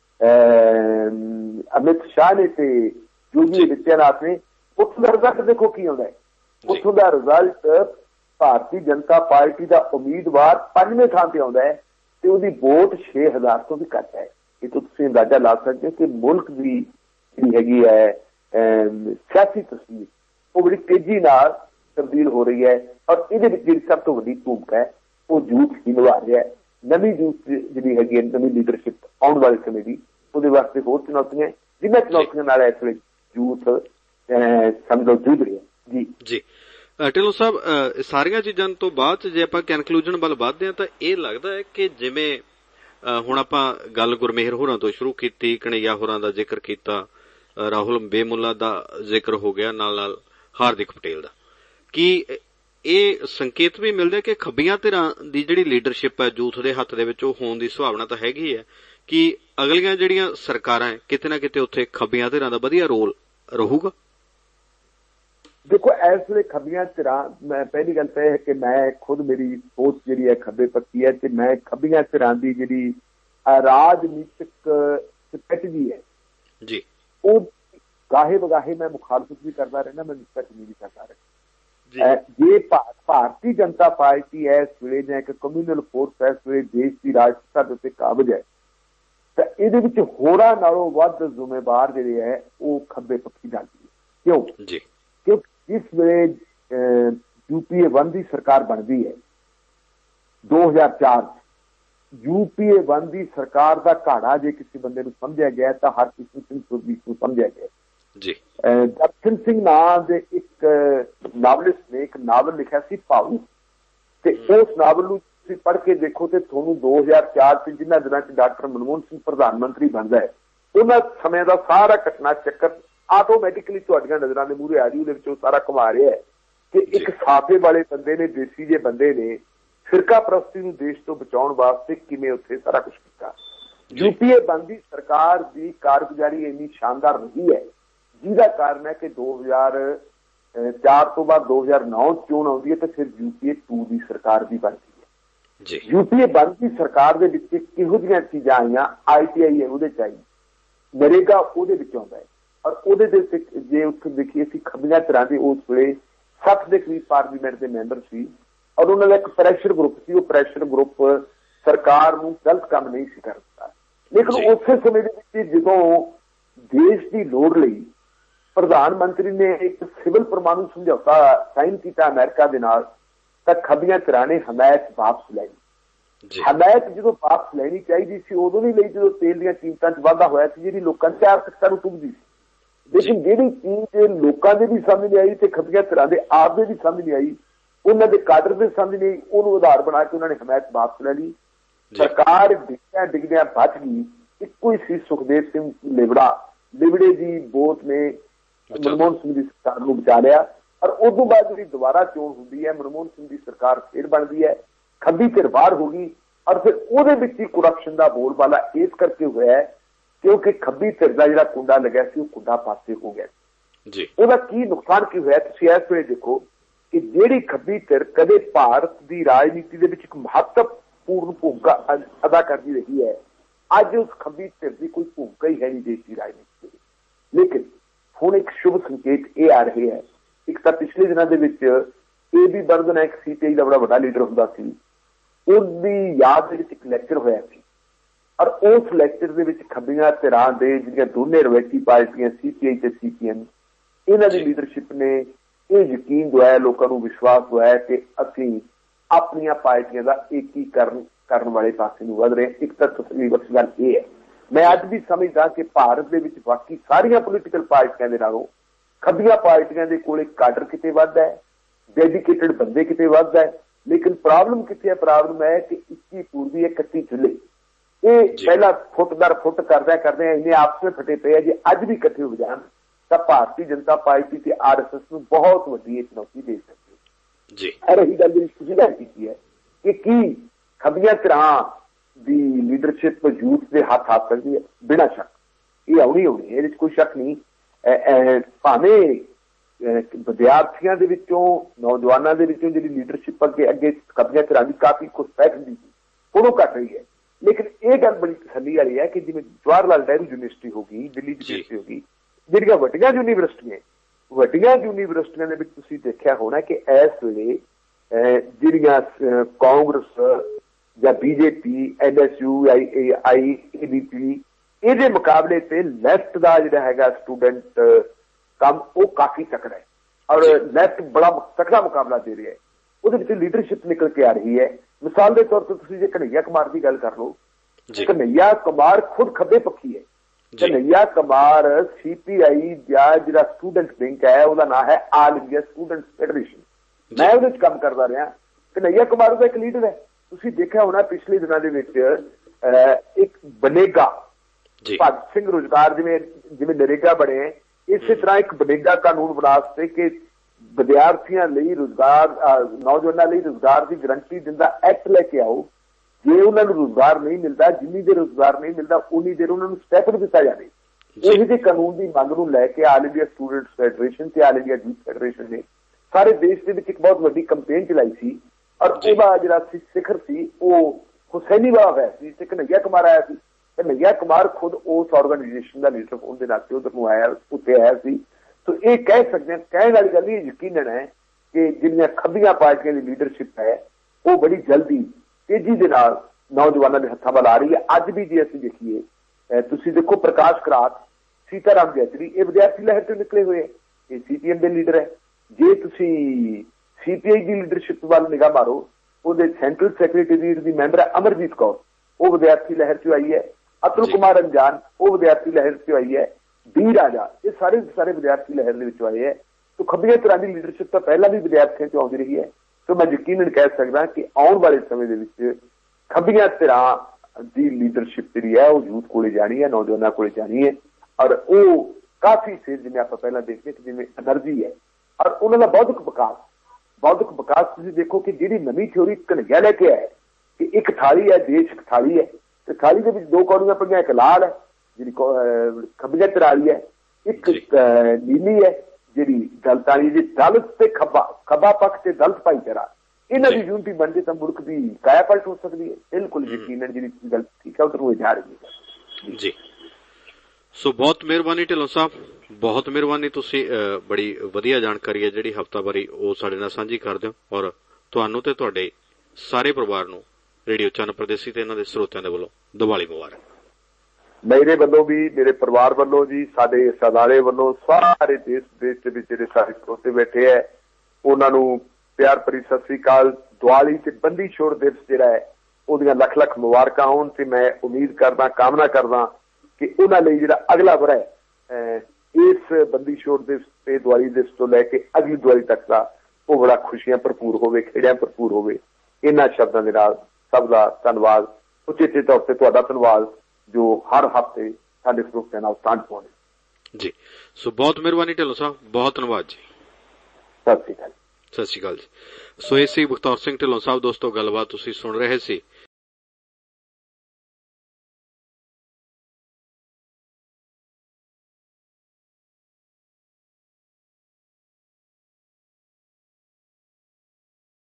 B: ਅਮਿਤ ਸ਼ਾਹ ਨੇ ਤੇ ਜੋਗੀ ਆਦਿੱਤਿਆਨਾਥ ਨੇ, ਉੱਥੋਂ ਦਾ ਰਿਜ਼ਲਟ ਦੇਖੋ ਕੀ ਆਉਂਦਾ ਹੈ। ਉੱਥੋਂ ਦਾ ਰਿਜ਼ਲਟ ਭਾਰਤੀ ਜਨਤਾ ਪਾਰਟੀ ਦਾ ਉਮੀਦਵਾਰ 5ਵੇਂ ਥਾਂ ਤੇ ਆਉਂਦਾ ਹੈ ਤੇ ਉਹਦੀ ਵੋਟ 6000 ਤੋਂ ਵੀ ਘੱਟ ਹੈ। ਇਹ ਤੋਂ ਤੁਸੀਂ ਅੰਦਾਜ਼ਾ ਲਾ ਸਕਦੇ ਹੋ ਕਿ ਮੁਲਕ ਦੀ ਜਿਹੜੀ ਹੈਗੀ ਹੈ ਸਿਆਸੀ ਤਸਵੀਰ ਉਹ ਬੜੀ ਤੇਜ਼ੀ ਨਾਲ ਤਬਦੀਲ ਹੋ ਰਹੀ ਹੈ। ਔਰ ਇਹਦੇ ਵਿੱਚ ਜਿਹੜੀ ਸਭ ਤੋਂ ਵੱਡੀ ਭੂਮਿਕਾ ਹੈ ਉਹ ਯੂਥ ਹੀ ਨਿਭਾ ਰਿਹਾ ਹੈ। ਨਵੀਂ ਯੂਥ ਜਿਹੜੀ ਹੈਗੀ ਹੈ, ਨਵੀਂ ਲੀਡਰਸ਼ਿਪ ਆਉਣ ਵਾਲੇ ਸਮੇਂ ਦੀ, ਉਹਦੇ ਵਾਸਤੇ ਹੋਰ ਚੁਣੌਤੀਆਂ, ਜਿਨ੍ਹਾਂ ਚੁਣੌਤੀਆਂ ਨਾਲ ਇਸ ਵੇਲੇ ਯੂਥ ਸਮਝੋ ਜੂਝ ਰਿਹਾ।
A: ਜੀ ਢਿੱਲੋਂ ਸਾਹਿਬ, ਸਾਰੀਆਂ ਚੀਜ਼ਾਂ ਤੋਂ ਬਾਅਦ ਜੇ ਆਪਾਂ ਕਨਕਲੂਜਨ ਵੱਲ ਵੱਧਦੇ ਹਾਂ ਤਾਂ ਇਹ ਲੱਗਦਾ ਹੈ ਕਿ ਜਿਵੇਂ ਹੁਣ ਆਪਾਂ ਗੱਲ ਗੁਰਮੇਹਰ ਹੋਰਾਂ ਤੋਂ ਸ਼ੁਰੂ ਕੀਤੀ, ਕਨਈਆ ਹੋਰਾਂ ਦਾ ਜ਼ਿਕਰ ਕੀਤਾ, ਰਾਹੁਲ ਬੇਮੁੱਲਾ ਦਾ ਜ਼ਿਕਰ ਹੋ ਗਿਆ, ਨਾਲ ਹਾਰਦਿਕ ਪਟੇਲ ਦਾ। ਕੀ ਇਹ ਸੰਕੇਤ ਵੀ ਮਿਲਦੇ ਕਿ ਖੱਬੀਆਂ ਧਿਰਾਂ ਦੀ ਜਿਹੜੀ ਲੀਡਰਸ਼ਿਪ ਹੈ ਯੂਥ ਦੇ ਹੱਥ ਦੇ ਵਿੱਚ ਉਹ ਹੋਣ ਦੀ ਸੰਭਾਵਨਾ ਤਾਂ ਹੈਗੀ ਹੈ ਕਿ ਅਗਲੀਆਂ ਜਿਹੜੀਆਂ ਸਰਕਾਰਾਂ ਹੈ ਕਿਤੇ ਨਾ ਕਿਤੇ ਉੱਥੇ ਖੱਬੀਆਂ ਧਿਰਾਂ ਦਾ ਵਧੀਆ ਰੋਲ ਰਹੂਗਾ?
B: ਦੇਖੋ, ਇਸ ਵੇਲੇ ਖੱਬੀਆਂ ਧਿਰਾਂ, ਮੈਂ ਪਹਿਲੀ ਗੱਲ ਤਾਂ ਇਹ ਹੈ ਕਿ ਮੈਂ ਖੁਦ ਮੇਰੀ ਸੋਚ ਜਿਹੜੀ ਹੈ ਖੱਬੇ ਪੱਖੀ ਹੈ, ਤੇ ਮੈਂ ਖੱਬੀਆਂ ਧਿਰਾਂ ਦੀ ਜਿਹੜੀ ਰਾਜਨੀਤਿਕ ਸਟ੍ਰੈਟਜੀ ਹੈ
A: ਜੀ, ਉਹ
B: ਗਾਹੇ ਬਗਾਹੇ ਮੈਂ ਮੁਖਾਲਫਤ ਵੀ ਕਰਦਾ ਰਹਿਣਾ, ਮੈਂ ਨਿਸ਼ਚਿਤ ਵੀ ਕਰਦਾ ਰਹਿਣਾ। ਜੇ ਭਾਰਤੀ ਜਨਤਾ ਪਾਰਟੀ ਇਸ ਵੇਲੇ ਜਾਂ ਇੱਕ ਕਮਿਊਨਲ ਫੋਰਸ ਇਸ ਵੇਲੇ ਦੇਸ਼ ਦੀ ਰਾਜਨੀਤੀ ਦੇ ਉੱਤੇ ਕਾਬਜ਼ ਹੈ, ਤਾਂ ਇਹਦੇ ਵਿੱਚ ਹੋਰਾਂ ਨਾਲੋਂ ਵੱਧ ਜ਼ਿੰਮੇਵਾਰ ਜਿਹੜੇ ਹੈ ਉਹ ਖੱਬੇ ਪੱਖੀ ਜਾਂਦੀ ਹੈ। ਕਿਉਂ? ਕਿਉਂਕਿ ਜਿਸ ਵੇਲੇ UPA 1 ਦੀ ਸਰਕਾਰ ਬਣਦੀ ਹੈ 2004 UPA 1 ਦੀ ਸਰਕਾਰ ਦਾ ਘਾੜਾ ਜੇ ਕਿਸੇ ਬੰਦੇ ਨੂੰ ਸਮਝਿਆ ਗਿਆ ਤਾਂ ਹਰਕਿਸ਼ਨ ਸਿੰਘ ਸੁਰਜੀਤ ਨੂੰ ਸਮਝਿਆ ਗਿਆ ਜੀ। ਦਰਸ਼ਨ ਸਿੰਘ ਨਾਂ ਦੇ ਇੱਕ ਨਾਵਲਿਸਟ ਨੇ ਇੱਕ ਨਾਵਲ ਲਿਖਿਆ ਸੀ ਭਾਊ, ਤੇ ਉਸ ਨਾਵਲ ਨੂੰ ਤੁਸੀਂ ਪੜ੍ਹ ਕੇ ਦੇਖੋ ਤੇ ਤੁਹਾਨੂੰ 2004 ਚ ਜਿਨ੍ਹਾਂ ਦਿਨਾਂ ਚ ਡਾਕਟਰ ਮਨਮੋਹਨ ਸਿੰਘ ਪ੍ਰਧਾਨ ਮੰਤਰੀ ਬਣਦਾ ਹੈ ਉਹਨਾਂ ਸਮੇਂ ਦਾ ਸਾਰਾ ਘਟਨਾ ਚੱਕਰ ਆਟੋਮੈਟਿਕਲੀ ਤੁਹਾਡੀਆਂ ਨਜ਼ਰਾਂ ਦੇ ਮੂਹਰੇ ਆ ਜੀ। ਉਹਦੇ ਵਿੱਚੋਂ ਸਾਰਾ ਘੁਮਾ ਰਿਹਾ ਹੈ ਕਿ ਇੱਕ ਸਾਫੇ ਵਾਲੇ ਬੰਦੇ ਨੇ, ਦੇਸੀ ਜੇ ਬੰਦੇ ਨੇ ਫਿਰਕਾ ਪ੍ਰਸਤੀ ਨੂੰ ਦੇਸ਼ ਤੋਂ ਬਚਾਉਣ ਵਾਸਤੇ ਕਿਵੇਂ ਉੱਥੇ ਸਾਰਾ ਕੁਛ ਕੀਤਾ। UPA 1 ਦੀ ਸਰਕਾਰ ਦੀ ਕਾਰਗੁਜ਼ਾਰੀ ਇੰਨੀ ਸ਼ਾਨਦਾਰ ਰਹੀ ਹੈ ਜਿਹਦਾ ਕਾਰਨ ਹੈ ਕਿ 2004 ਤੋਂ ਬਾਅਦ 2009 ਚੋਣ ਆਉਂਦੀ ਹੈ ਤੇ ਫਿਰ UPA 2 ਦੀ ਸਰਕਾਰ ਵੀ ਬਣਦੀ ਹੈ। UPA 1 ਦੀ ਸਰਕਾਰ ਦੇ ਵਿੱਚ ਕਿਹੋ ਜਿਹੀਆਂ ਚੀਜ਼ਾਂ ਆਈਆਂ, ITI ਹੈ ਉਹਦੇ ਚ ਆਈ, ਨਰੇਗਾ ਉਹਦੇ ਵਿੱਚ ਆਉਂਦਾ ਹੈ, ਔਰ ਉਹਦੇ ਦੇ ਜੇ ਉੱਥੇ ਦੇਖੀਏ ਅਸੀਂ ਖੱਬੀਆਂ ਧਿਰਾਂ ਦੇ ਉਸ ਵੇਲੇ 60 ਦੇ ਕਰੀਬ ਪਾਰਲੀਮੈਂਟ ਦੇ ਮੈਂਬਰ ਸੀ, ਔਰ ਉਹਨਾਂ ਦਾ ਇੱਕ ਪ੍ਰੈਸ਼ਰ ਗਰੁੱਪ ਸੀ। ਉਹ ਪ੍ਰੈਸ਼ਰ ਗਰੁੱਪ ਸਰਕਾਰ ਨੂੰ ਗਲਤ ਕੰਮ ਨਹੀਂ ਸੀ ਕਰਦਾ, ਲੇਕਿਨ ਉਸੇ ਸਮੇਂ ਦੇ ਵਿੱਚ ਜਦੋਂ ਦੇਸ਼ ਦੀ ਲੋੜ ਲਈ ਪ੍ਰਧਾਨ ਮੰਤਰੀ ਨੇ ਇੱਕ ਸਿਵਲ ਪਰਮਾਣੂ ਸਮਝੌਤਾ ਸਾਈਨ ਕੀਤਾ ਅਮਰੀਕਾ ਦੇ ਨਾਲ, ਤਾਂ ਖੱਬੀਆਂ ਧਿਰਾਂ ਨੇ ਹਮਾਇਤ ਵਾਪਸ ਲੈ ਲਈ। ਹਮਾਇਤ ਜਦੋਂ ਵਾਪਸ ਲੈਣੀ ਚਾਹੀਦੀ ਸੀ ਉਦੋਂ ਨਹੀਂ ਲਈ ਜਦੋਂ ਤੇਲ ਦੀਆਂ ਕੀਮਤਾਂ 'ਚ ਵਾਧਾ ਹੋਇਆ ਸੀ, ਜਿਹੜੀ ਲੋਕਾਂ ਦੀ ਆਰਥਿਕਤਾ ਨੂੰ ਟੁੱਟਦੀ ਸੀ। ਲੇਕਿਨ ਜਿਹੜੀ ਚੀਜ਼ ਲੋਕਾਂ ਦੇ ਵੀ ਸਮਝ ਨਹੀਂ ਆਈ ਤੇ ਖੱਬੀਆਂ ਧਿਰਾਂ ਦੇ ਆਪ ਦੇ ਵੀ ਸਮਝ ਨਹੀਂ ਆਈ, ਉਹਨਾਂ ਦੇ ਕਾਡਰ ਦੇ ਸਮਝ ਨਹੀਂ ਆਈ, ਉਹਨੂੰ ਆਧਾਰ ਬਣਾ ਕੇ ਉਹਨਾਂ ਨੇ ਹਮਾਇਤ ਵਾਪਸ ਲੈ ਲਈ। ਸਰਕਾਰ ਡਿੱਗਦਿਆਂ ਬਚ ਗਈ। ਇੱਕੋ ਹੀ ਸੀ ਸੁਖਦੇਵ ਸਿੰਘ ਲਿਬੜੇ ਦੀ ਬੋਤ ਨੇ ਮਨਮੋਹਨ ਸਿੰਘ ਦੀ ਸਰਕਾਰ ਨੂੰ ਬਚਾ ਲਿਆ, ਔਰ ਉਸ ਤੋਂ ਬਾਅਦ ਜਿਹੜੀ ਦੁਬਾਰਾ ਚੋਣ ਹੁੰਦੀ ਹੈ ਮਨਮੋਹਨ ਸਿੰਘ ਦੀ ਸਰਕਾਰ ਫਿਰ ਬਣਦੀ ਹੈ, ਖੱਬੀ ਧਿਰ ਬਾਹਰ ਹੋ ਗਈ, ਔਰ ਫਿਰ ਉਹਦੇ ਵਿੱਚ ਹੀ ਕਰਪਸ਼ਨ ਦਾ ਬੋਲਬਾਲਾ ਇਸ ਕਰਕੇ ਹੋਇਆ ਕਿਉਂਕਿ ਖੱਬੀ ਧਿਰ ਦਾ ਜਿਹੜਾ ਕੁੰਡਾ ਲੱਗਿਆ ਸੀ ਉਹ ਕੁੰਡਾ ਪਾਸੇ ਹੋ ਗਿਆ ਜੀ। ਉਹਦਾ ਕੀ ਨੁਕਸਾਨ ਕੀ ਹੋਇਆ ਤੁਸੀਂ ਇਸ ਵੇਲੇ ਦੇਖੋ ਕਿ ਜਿਹੜੀ ਖੱਬੀ ਧਿਰ ਕਦੇ ਭਾਰਤ ਦੀ ਰਾਜਨੀਤੀ ਦੇ ਵਿੱਚ ਇੱਕ ਮਹੱਤਵਪੂਰਨ ਭੂਮਿਕਾ ਅਦਾ ਕਰਦੀ ਰਹੀ ਹੈ, ਅੱਜ ਉਸ ਖੱਬੀ ਧਿਰ ਦੀ ਕੋਈ ਭੂਮਿਕਾ ਹੀ ਹੈ ਨਹੀਂ ਦੇਸ਼ ਦੀ ਰਾਜਨੀਤੀ ਵਿੱਚ। ਲੇਕਿਨ ਹੁਣ ਇੱਕ ਸ਼ੁਭ ਸੰਕੇਤ ਇਹ ਆ ਰਹੇ ਹੈ, ਇੱਕ ਤਾਂ ਪਿਛਲੇ ਦਿਨਾਂ ਦੇ ਵਿੱਚ AB ਬਰਦਨ ਇੱਕ CPI ਦਾ ਬੜਾ ਵੱਡਾ ਲੀਡਰ ਹੁੰਦਾ ਸੀ, ਉਹਦੀ ਯਾਦ ਦੇ ਵਿੱਚ ਇੱਕ ਲੈਕਚਰ ਹੋਇਆ ਸੀ, ਔਰ ਉਸ ਲੈਕਚਰ ਦੇ ਵਿੱਚ ਖੱਬੀਆਂ ਧਿਰਾਂ ਦੇ ਜਿਹੜੀਆਂ ਦੋਨੇ ਰਵਾਇਤੀ ਪਾਰਟੀਆਂ CPI ਤੇ CPM ਇਹਨਾਂ ਦੀ ਲੀਡਰਸ਼ਿਪ ਨੇ ਇਹ ਯਕੀਨ ਦਵਾਇਆ, ਲੋਕਾਂ ਨੂੰ ਵਿਸ਼ਵਾਸ ਦਵਾਇਆ ਕਿ ਅਸੀਂ ਆਪਣੀਆਂ ਪਾਰਟੀਆਂ ਦਾ ਏਕੀਕਰਨ ਕਰਨ ਵਾਲੇ ਪਾਸੇ ਨੂੰ ਵਧ ਰਹੇ। ਇੱਕ ਤਾਂ ਤਸਵੀਰ ਗੱਲ ਇਹ ਹੈ, ਮੈਂ ਅੱਜ ਵੀ ਸਮਝਦਾ ਕਿ ਭਾਰਤ ਦੇ ਵਿੱਚ ਬਾਕੀ ਸਾਰੀਆਂ ਪੋਲੀਟੀਕਲ ਪਾਰਟੀਆਂ ਦੇ ਨਾਲੋਂ ਖੱਬੀਆਂ ਪਾਰਟੀਆਂ ਦੇ ਕੋਲ ਕਾਡਰ ਕਿਤੇ ਵੱਧ ਹੈ, ਡੈਡੀਕੇਟਡ ਬੰਦੇ ਕਿਤੇ ਵੱਧ ਹੈ, ਲੇਕਿਨ ਪ੍ਰੋਬਲਮ ਕਿੱਥੇ ਹੈ? ਪ੍ਰੋਬਲਮ ਹੈ ਕਿ 21 ਪੂਰਬੀ 31 ਚੁੱਲੇ, ਇਹ ਪਹਿਲਾਂ ਫੁੱਟ ਦਰ ਫੁੱਟ ਕਰਦਿਆਂ ਇੰਨੇ ਆਪਸ ਵਿੱਚ ਫਟੇ ਪਏ ਆ। ਜੇ ਅੱਜ ਵੀ ਇਕੱਠੇ ਹੋ ਜਾਣ ਤਾਂ ਭਾਰਤੀ ਜਨਤਾ ਪਾਰਟੀ ਤੇ RSS ਨੂੰ ਬਹੁਤ ਵੱਡੀ ਇਹ ਚੁਣੌਤੀ ਦੇ ਸਕਦੀ ਜੀ। ਇਹੀ ਗੱਲ ਜਿਹੜੀ ਤੁਸੀਂ ਗੱਲ ਕੀਤੀ ਹੈ ਕਿ ਕੀ ਖੱਬੀਆਂ ਧਿਰਾਂ ਦੀ ਲੀਡਰਸ਼ਿਪ ਯੂਥ ਦੇ ਹੱਥ ਆ ਸਕਦੀ ਹੈ? ਬਿਨਾਂ ਸ਼ੱਕ ਇਹ ਆਉਣੀ ਇਹਦੇ ਵਿੱਚ ਕੋਈ ਸ਼ੱਕ ਨਹੀਂ। ਭਾਵੇਂ ਵਿਦਿਆਰਥੀਆਂ ਦੇ ਵਿੱਚੋਂ, ਨੌਜਵਾਨਾਂ ਦੇ ਵਿੱਚੋਂ ਜਿਹੜੀ ਲੀਡਰਸ਼ਿਪ ਅੱਗੇ ਖੱਬੀਆਂ ਧਿਰਾਂ ਦੀ ਕਾਫੀ ਘੁਸਪੈਠ ਹੁੰਦੀ ਸੀ, ਹੁਣ ਉਹ ਘੱਟ ਰਹੀ ਹੈ। ਲੇਕਿਨ ਇਹ ਗੱਲ ਬੜੀ ਤਸੱਲੀ ਵਾਲੀ ਹੈ ਕਿ ਜਿਵੇਂ ਜਵਾਹਰ ਲਾਲ ਨਹਿਰੂ ਯੂਨੀਵਰਸਿਟੀ ਹੋ ਗਈ, ਦਿੱਲੀ ਯੂਨੀਵਰਸਿਟੀ ਹੋ ਗਈ, ਜਿਹੜੀਆਂ ਵੱਡੀਆਂ ਯੂਨੀਵਰਸਿਟੀਆਂ ਦੇ ਵਿੱਚ ਤੁਸੀਂ ਦੇਖਿਆ ਹੋਣਾ ਕਿ ਇਸ ਵੇਲੇ ਜਿਹੜੀਆਂ ਕਾਂਗਰਸ ਜਾਂ BJP, NSU, ABP ਇਹਦੇ ਮੁਕਾਬਲੇ ਤੇ ਲੈਫਟ ਦਾ ਜਿਹੜਾ ਹੈਗਾ ਸਟੂਡੈਂਟ ਕੰਮ ਉਹ ਕਾਫੀ ਤਕੜਾ ਹੈ, ਔਰ ਲੈਫਟ ਬੜਾ ਤਕੜਾ ਮੁਕਾਬਲਾ ਦੇ ਰਿਹਾ ਹੈ। ਉਹਦੇ ਵਿੱਚ ਲੀਡਰਸ਼ਿਪ ਨਿਕਲ ਕੇ ਆ ਰਹੀ ਹੈ। ਮਿਸਾਲ ਦੇ ਤੌਰ ਤੇ ਤੁਸੀਂ ਜੇ ਕਨਈਆ ਕੁਮਾਰ ਦੀ ਗੱਲ ਕਰ ਲਓ, ਕਨਈਆ ਕੁਮਾਰ ਖੁਦ ਖੱਬੇ ਪੱਖੀ ਹੈ। ਕਨਈਆ ਕੁਮਾਰ CPI ਦਾ ਜਿਹੜਾ ਸਟੂਡੈਂਟ ਵਿੰਗ ਹੈ ਉਹਦਾ ਨਾਂ ਹੈ ਆਲ ਇੰਡੀਆ ਸਟੂਡੈਂਟ ਫੈਡਰੇਸ਼ਨ, ਮੈਂ ਉਹਦੇ ਚ ਕੰਮ ਕਰਦਾ ਰਿਹਾ। ਕਨਈਆ ਕੁਮਾਰ ਉਹਦਾ ਇੱਕ ਲੀਡਰ ਹੈ। ਤੁਸੀਂ ਦੇਖਿਆ ਹੋਣਾ ਪਿਛਲੇ ਦਿਨਾਂ ਦੇ ਵਿੱਚ ਇੱਕ ਬਨੇਗਾ ਭਗਤ ਸਿੰਘ ਰੁਜ਼ਗਾਰ ਜਿਵੇਂ ਨਰੇਗਾ ਬਣੇ, ਇਸੇ ਤਰ੍ਹਾਂ ਇੱਕ ਨਰੇਗਾ ਕਾਨੂੰਨ ਬਣਾ ਦਿੱਤੇ ਕਿ ਵਿਦਿਆਰਥੀਆਂ ਲਈ ਰੁਜ਼ਗਾਰ, ਨੌਜਵਾਨਾਂ ਲਈ ਰੁਜ਼ਗਾਰ ਦੀ ਗਰੰਟੀ ਦਿੰਦਾ ਐਕਟ ਲੈ ਕੇ ਆਓ। ਜੇ ਉਹਨਾਂ ਨੂੰ ਰੁਜ਼ਗਾਰ ਨਹੀਂ ਮਿਲਦਾ, ਜਿੰਨੀ ਦੇਰ ਰੁਜ਼ਗਾਰ ਨਹੀਂ ਮਿਲਦਾ ਉਨੀ ਦੇਰ ਉਹਨਾਂ ਨੂੰ ਸਟੈਪਿੰਗ ਦਿੱਤਾ ਜਾਵੇ। ਇਹੋ ਜਿਹੇ ਕਾਨੂੰਨ ਦੀ ਮੰਗ ਨੂੰ ਲੈ ਕੇ ਆਲ ਇੰਡੀਆ ਸਟੂਡੈਂਟਸ ਫੈਡਰੇਸ਼ਨ ਤੇ ਆਲ ਇੰਡੀਆ ਯੂਥ ਫੈਡਰੇਸ਼ਨ ਨੇ ਸਾਰੇ ਦੇਸ਼ ਦੇ ਵਿੱਚ ਇੱਕ ਬਹੁਤ ਵੱਡੀ ਕੰਪੇਨ ਚਲਾਈ ਸੀ। ਔਰ ਉਹਦਾ ਜਿਹੜਾ ਸਿਖਰ ਸੀ ਉਹ ਹੁਸੈਨੀ ਵਾਲਾ ਹੋਇਆ ਸੀ ਤੇ ਕਨ੍ਹਈਆ ਕੁਮਾਰ ਆਇਆ ਸੀ। ਕਨ੍ਹਈਆ ਕੁਮਾਰ ਖੁਦ ਉਸ ਆਰਗੇਨਾਈਜੇਸ਼ਨ ਦਾ ਲੀਡਰ ਹੋਣ ਦੇ ਨਾਤੇ ਉਧਰ ਨੂੰ ਆਇਆ, ਉੱਥੇ ਆਇਆ ਸੀ। ਸੋ ਇਹ ਕਹਿ ਸਕਦੇ ਹਾਂ, ਕਹਿਣ ਵਾਲੀ ਗੱਲ ਇਹ ਯਕੀਨਨ ਹੈ ਕਿ ਜਿਹੜੀਆਂ ਖੱਬੀਆਂ ਪਾਰਟੀਆਂ ਦੀ ਲੀਡਰਸ਼ਿਪ ਹੈ ਉਹ ਬੜੀ ਜਲਦੀ ਤੇਜ਼ੀ ਦੇ ਨਾਲ ਨੌਜਵਾਨਾਂ ਦੇ ਹੱਥਾਂ ਵੱਲ ਆ ਰਹੀ ਹੈ। ਅੱਜ ਵੀ ਜੇ ਅਸੀਂ ਦੇਖੀਏ, ਤੁਸੀਂ ਦੇਖੋ ਪ੍ਰਕਾਸ਼ ਕਰਾਤ, ਸੀਤਾਰਾਮ ਜੈਤਰੀ, ਇਹ ਵਿਦਿਆਰਥੀ ਲਹਿਰ ਤੋਂ ਨਿਕਲੇ ਹੋਏ, ਇਹ CPM ਦੇ ਲੀਡਰ ਹੈ। ਜੇ ਤੁਸੀਂ CPI ਦੀ ਲੀਡਰਸ਼ਿਪ ਵੱਲ ਨਿਗਾਹ ਮਾਰੋ, ਉਹਦੇ ਸੈਂਟਰਲ ਸੈਕਟਰੀਏਟ ਦੀ ਮੈਂਬਰ ਹੈ ਅਮਰਜੀਤ ਕੌਰ, ਉਹ ਵਿਦਿਆਰਥੀ ਲਹਿਰ ਚੋਂ ਆਈ ਹੈ। ਅਤੁਲ ਕੁਮਾਰ ਅੰਜਾਨ, ਉਹ ਵਿਦਿਆਰਥੀ ਲਹਿਰ ਚੋਂ ਆਈ ਹੈ। ਡੀ ਰਾਜਾ, ਇਹ ਸਾਰੇ ਵਿਦਿਆਰਥੀ ਲਹਿਰ ਦੇ ਵਿੱਚੋਂ ਆਏ ਹੈ। ਤਾਂ ਖੱਬੀਆਂ ਧਿਰਾਂ ਦੀ ਲੀਡਰਸ਼ਿਪ ਤਾਂ ਪਹਿਲਾਂ ਵੀ ਵਿਦਿਆਰਥੀਆਂ ਚੋਂ ਆਉਂਦੀ ਰਹੀ ਹੈ। ਸੋ ਮੈਂ ਯਕੀਨਨ ਕਹਿ ਸਕਦਾ ਕਿ ਆਉਣ ਵਾਲੇ ਸਮੇਂ ਦੇ ਵਿੱਚ ਖੱਬੀਆਂ ਧਿਰਾਂ ਦੀ ਲੀਡਰਸ਼ਿਪ ਜਿਹੜੀ ਹੈ ਉਹ ਯੂਥ ਕੋਲੇ ਜਾਣੀ ਹੈ, ਨੌਜਵਾਨਾਂ ਕੋਲੇ ਜਾਣੀ ਹੈ। ਔਰ ਉਹ ਕਾਫੀ ਸੇ ਜਿਵੇਂ ਆਪਾਂ ਪਹਿਲਾਂ ਦੇਖਦੇ ਕਿ ਜਿਵੇਂ ਐਨਰਜੀ ਹੈ ਔਰ ਉਹਨਾਂ ਦਾ ਬੌਧਿਕ ਵਿਕਾਸ ਤੁਸੀਂ ਦੇਖੋ ਕਿ ਜਿਹੜੀ ਨਵੀਂ ਥਿਊਰੀ ਕਨ੍ਹਈਆ ਲੈ ਕੇ ਆਇਆ ਕਿ ਇੱਕ ਥਾਲੀ ਹੈ, ਦੇਸ਼ ਇੱਕ ਥਾਲੀ ਹੈ, ਤੇ ਥਾਲੀ ਦੇ ਵਿੱਚ ਦੋ ਕੌੜੀਆਂ ਪਈਆਂ, ਇੱਕ ਲਾਲ ਹੈ ਜਿਹੜੀ ਖੱਬੀਆਂ ਧਿਰਾਂ ਵਾਲੀ ਹੈ, ਇੱਕ ਨੀਲੀ ਹੈ ਜਿਹੜੀ ਦਲਿਤਾਂ ਵਾਲੀ। ਜੀ ਦਲਿਤ ਤੇ ਖੱਬਾ ਪੱਖ ਤੇ ਦਲਿਤ ਭਾਈਚਾਰਾ, ਇਹਨਾਂ ਦੀ ਯੂਨਿਟੀ ਬਣਦੀ ਤਾਂ ਮੁਲਕ ਦੀ ਕਾਇਆ ਪਲਟ ਹੋ ਸਕਦੀ ਹੈ। ਬਿਲਕੁਲ ਯਕੀਨਨ ਜਿਹੜੀ ਗੱਲ ਠੀਕ ਹੈ ਉਧਰ ਨੂੰ ਜਾ ਰਹੀ ਹੈ
A: ਜੀ। ਸੋ ਬਹੁਤ ਮਿਹਰਬਾਨੀ ਢਿੱਲੋਂ ਸਾਹਿਬ, ਬਹੁਤ ਮਿਹਰਬਾਨੀ। ਤੁਸੀਂ ਬੜੀ ਵਧੀਆ ਜਾਣਕਾਰੀ ਹੈ ਜਿਹੜੀ ਹਫ਼ਤਾਵਾਰੀ ਉਹ ਸਾਡੇ ਨਾਲ ਸਾਂਝੀ ਕਰਦੇ ਹੋ, ਔਰ ਤੁਹਾਨੂੰ ਤੇ ਤੁਹਾਡੇ ਸਾਰੇ ਪਰਿਵਾਰ ਨੂੰ ਰੇਡੀਓ ਚੰਨ ਪ੍ਰਦੇਸੀ ਤੇ ਇਹਨਾਂ ਦੇ ਸਰੋਤਿਆਂ ਦੇ ਵੱਲੋਂ ਦੀਵਾਲੀ ਮੁਬਾਰਕ।
B: ਮੇਰੇ ਵੱਲੋਂ ਵੀ, ਮੇਰੇ ਪਰਿਵਾਰ ਵੱਲੋਂ ਜੀ, ਸਾਡੇ ਸਦਾਰੇ ਵੱਲੋਂ, ਸਾਰੇ ਦੇਸ਼ ਦੇ ਵਿੱਚ ਜਿਹੜੇ ਸਾਰੇ ਸਰੋਤੇ ਬੈਠੇ ਹੈ ਉਹਨਾਂ ਨੂੰ ਪਿਆਰ ਭਰੀ ਸਤਿ ਸ੍ਰੀ ਅਕਾਲ। ਦੀਵਾਲੀ ਤੇ ਬੰਦੀ ਛੋੜ ਦਿਵਸ ਜਿਹੜਾ ਹੈ ਉਹਦੀਆਂ ਲੱਖ ਲੱਖ ਮੁਬਾਰਕਾਂ ਹੋਣ ਤੇ ਮੈਂ ਉਮੀਦ ਕਰਦਾ, ਕਾਮਨਾ ਕਰਦਾ ਕਿ ਉਹਨਾਂ ਲਈ ਜਿਹੜਾ ਅਗਲਾ ਵਰ੍ਹਾ ਹੈ ਇਸ ਬੰਦੀ ਛੋੜ ਦਿਵਸ ਤੇ ਦੀਵਾਲੀ ਦਿਵਸ ਤੋਂ ਲੈ ਕੇ ਅਗਲੀ ਦੀਵਾਲੀ ਤੱਕ ਦਾ ਉਹ ਬੜਾ ਖੁਸ਼ੀਆਂ ਭਰਪੂਰ ਹੋਵੇ, ਖੇੜਿਆਂ ਭਰਪੂਰ ਹੋਵੇ। ਇਹਨਾਂ ਸ਼ਬਦਾਂ ਦੇ ਨਾਲ ਸਭ ਦਾ ਧੰਨਵਾਦ, ਉਚੇਚੇ ਤੌਰ ਤੇ ਤੁਹਾਡਾ ਧੰਨਵਾਦ ਜੋ ਹਰ ਹਫ਼ਤੇ ਸਾਡੇ ਸਰੋਤਿਆਂ ਨਾਲ ਸਾਂਝ ਪਾਉਂਦੇ
A: ਜੀ। ਸੋ ਬਹੁਤ ਮਿਹਰਬਾਨੀ ਢਿੱਲੋਂ ਸਾਹਿਬ, ਬਹੁਤ ਧੰਨਵਾਦ ਜੀ।
B: ਸਤਿ ਸ਼੍ਰੀ ਅਕਾਲ।
A: ਸਤਿ ਸ਼੍ਰੀ ਅਕਾਲ ਜੀ। ਸੋ ਇਹ ਸੀ ਬਖਤੌਰ ਸਿੰਘ ਢਿੱਲੋਂ ਸਾਹਿਬ। ਦੋਸਤੋ, ਗੱਲਬਾਤ ਤੁਸੀਂ ਸੁਣ ਰਹੇ ਸੀ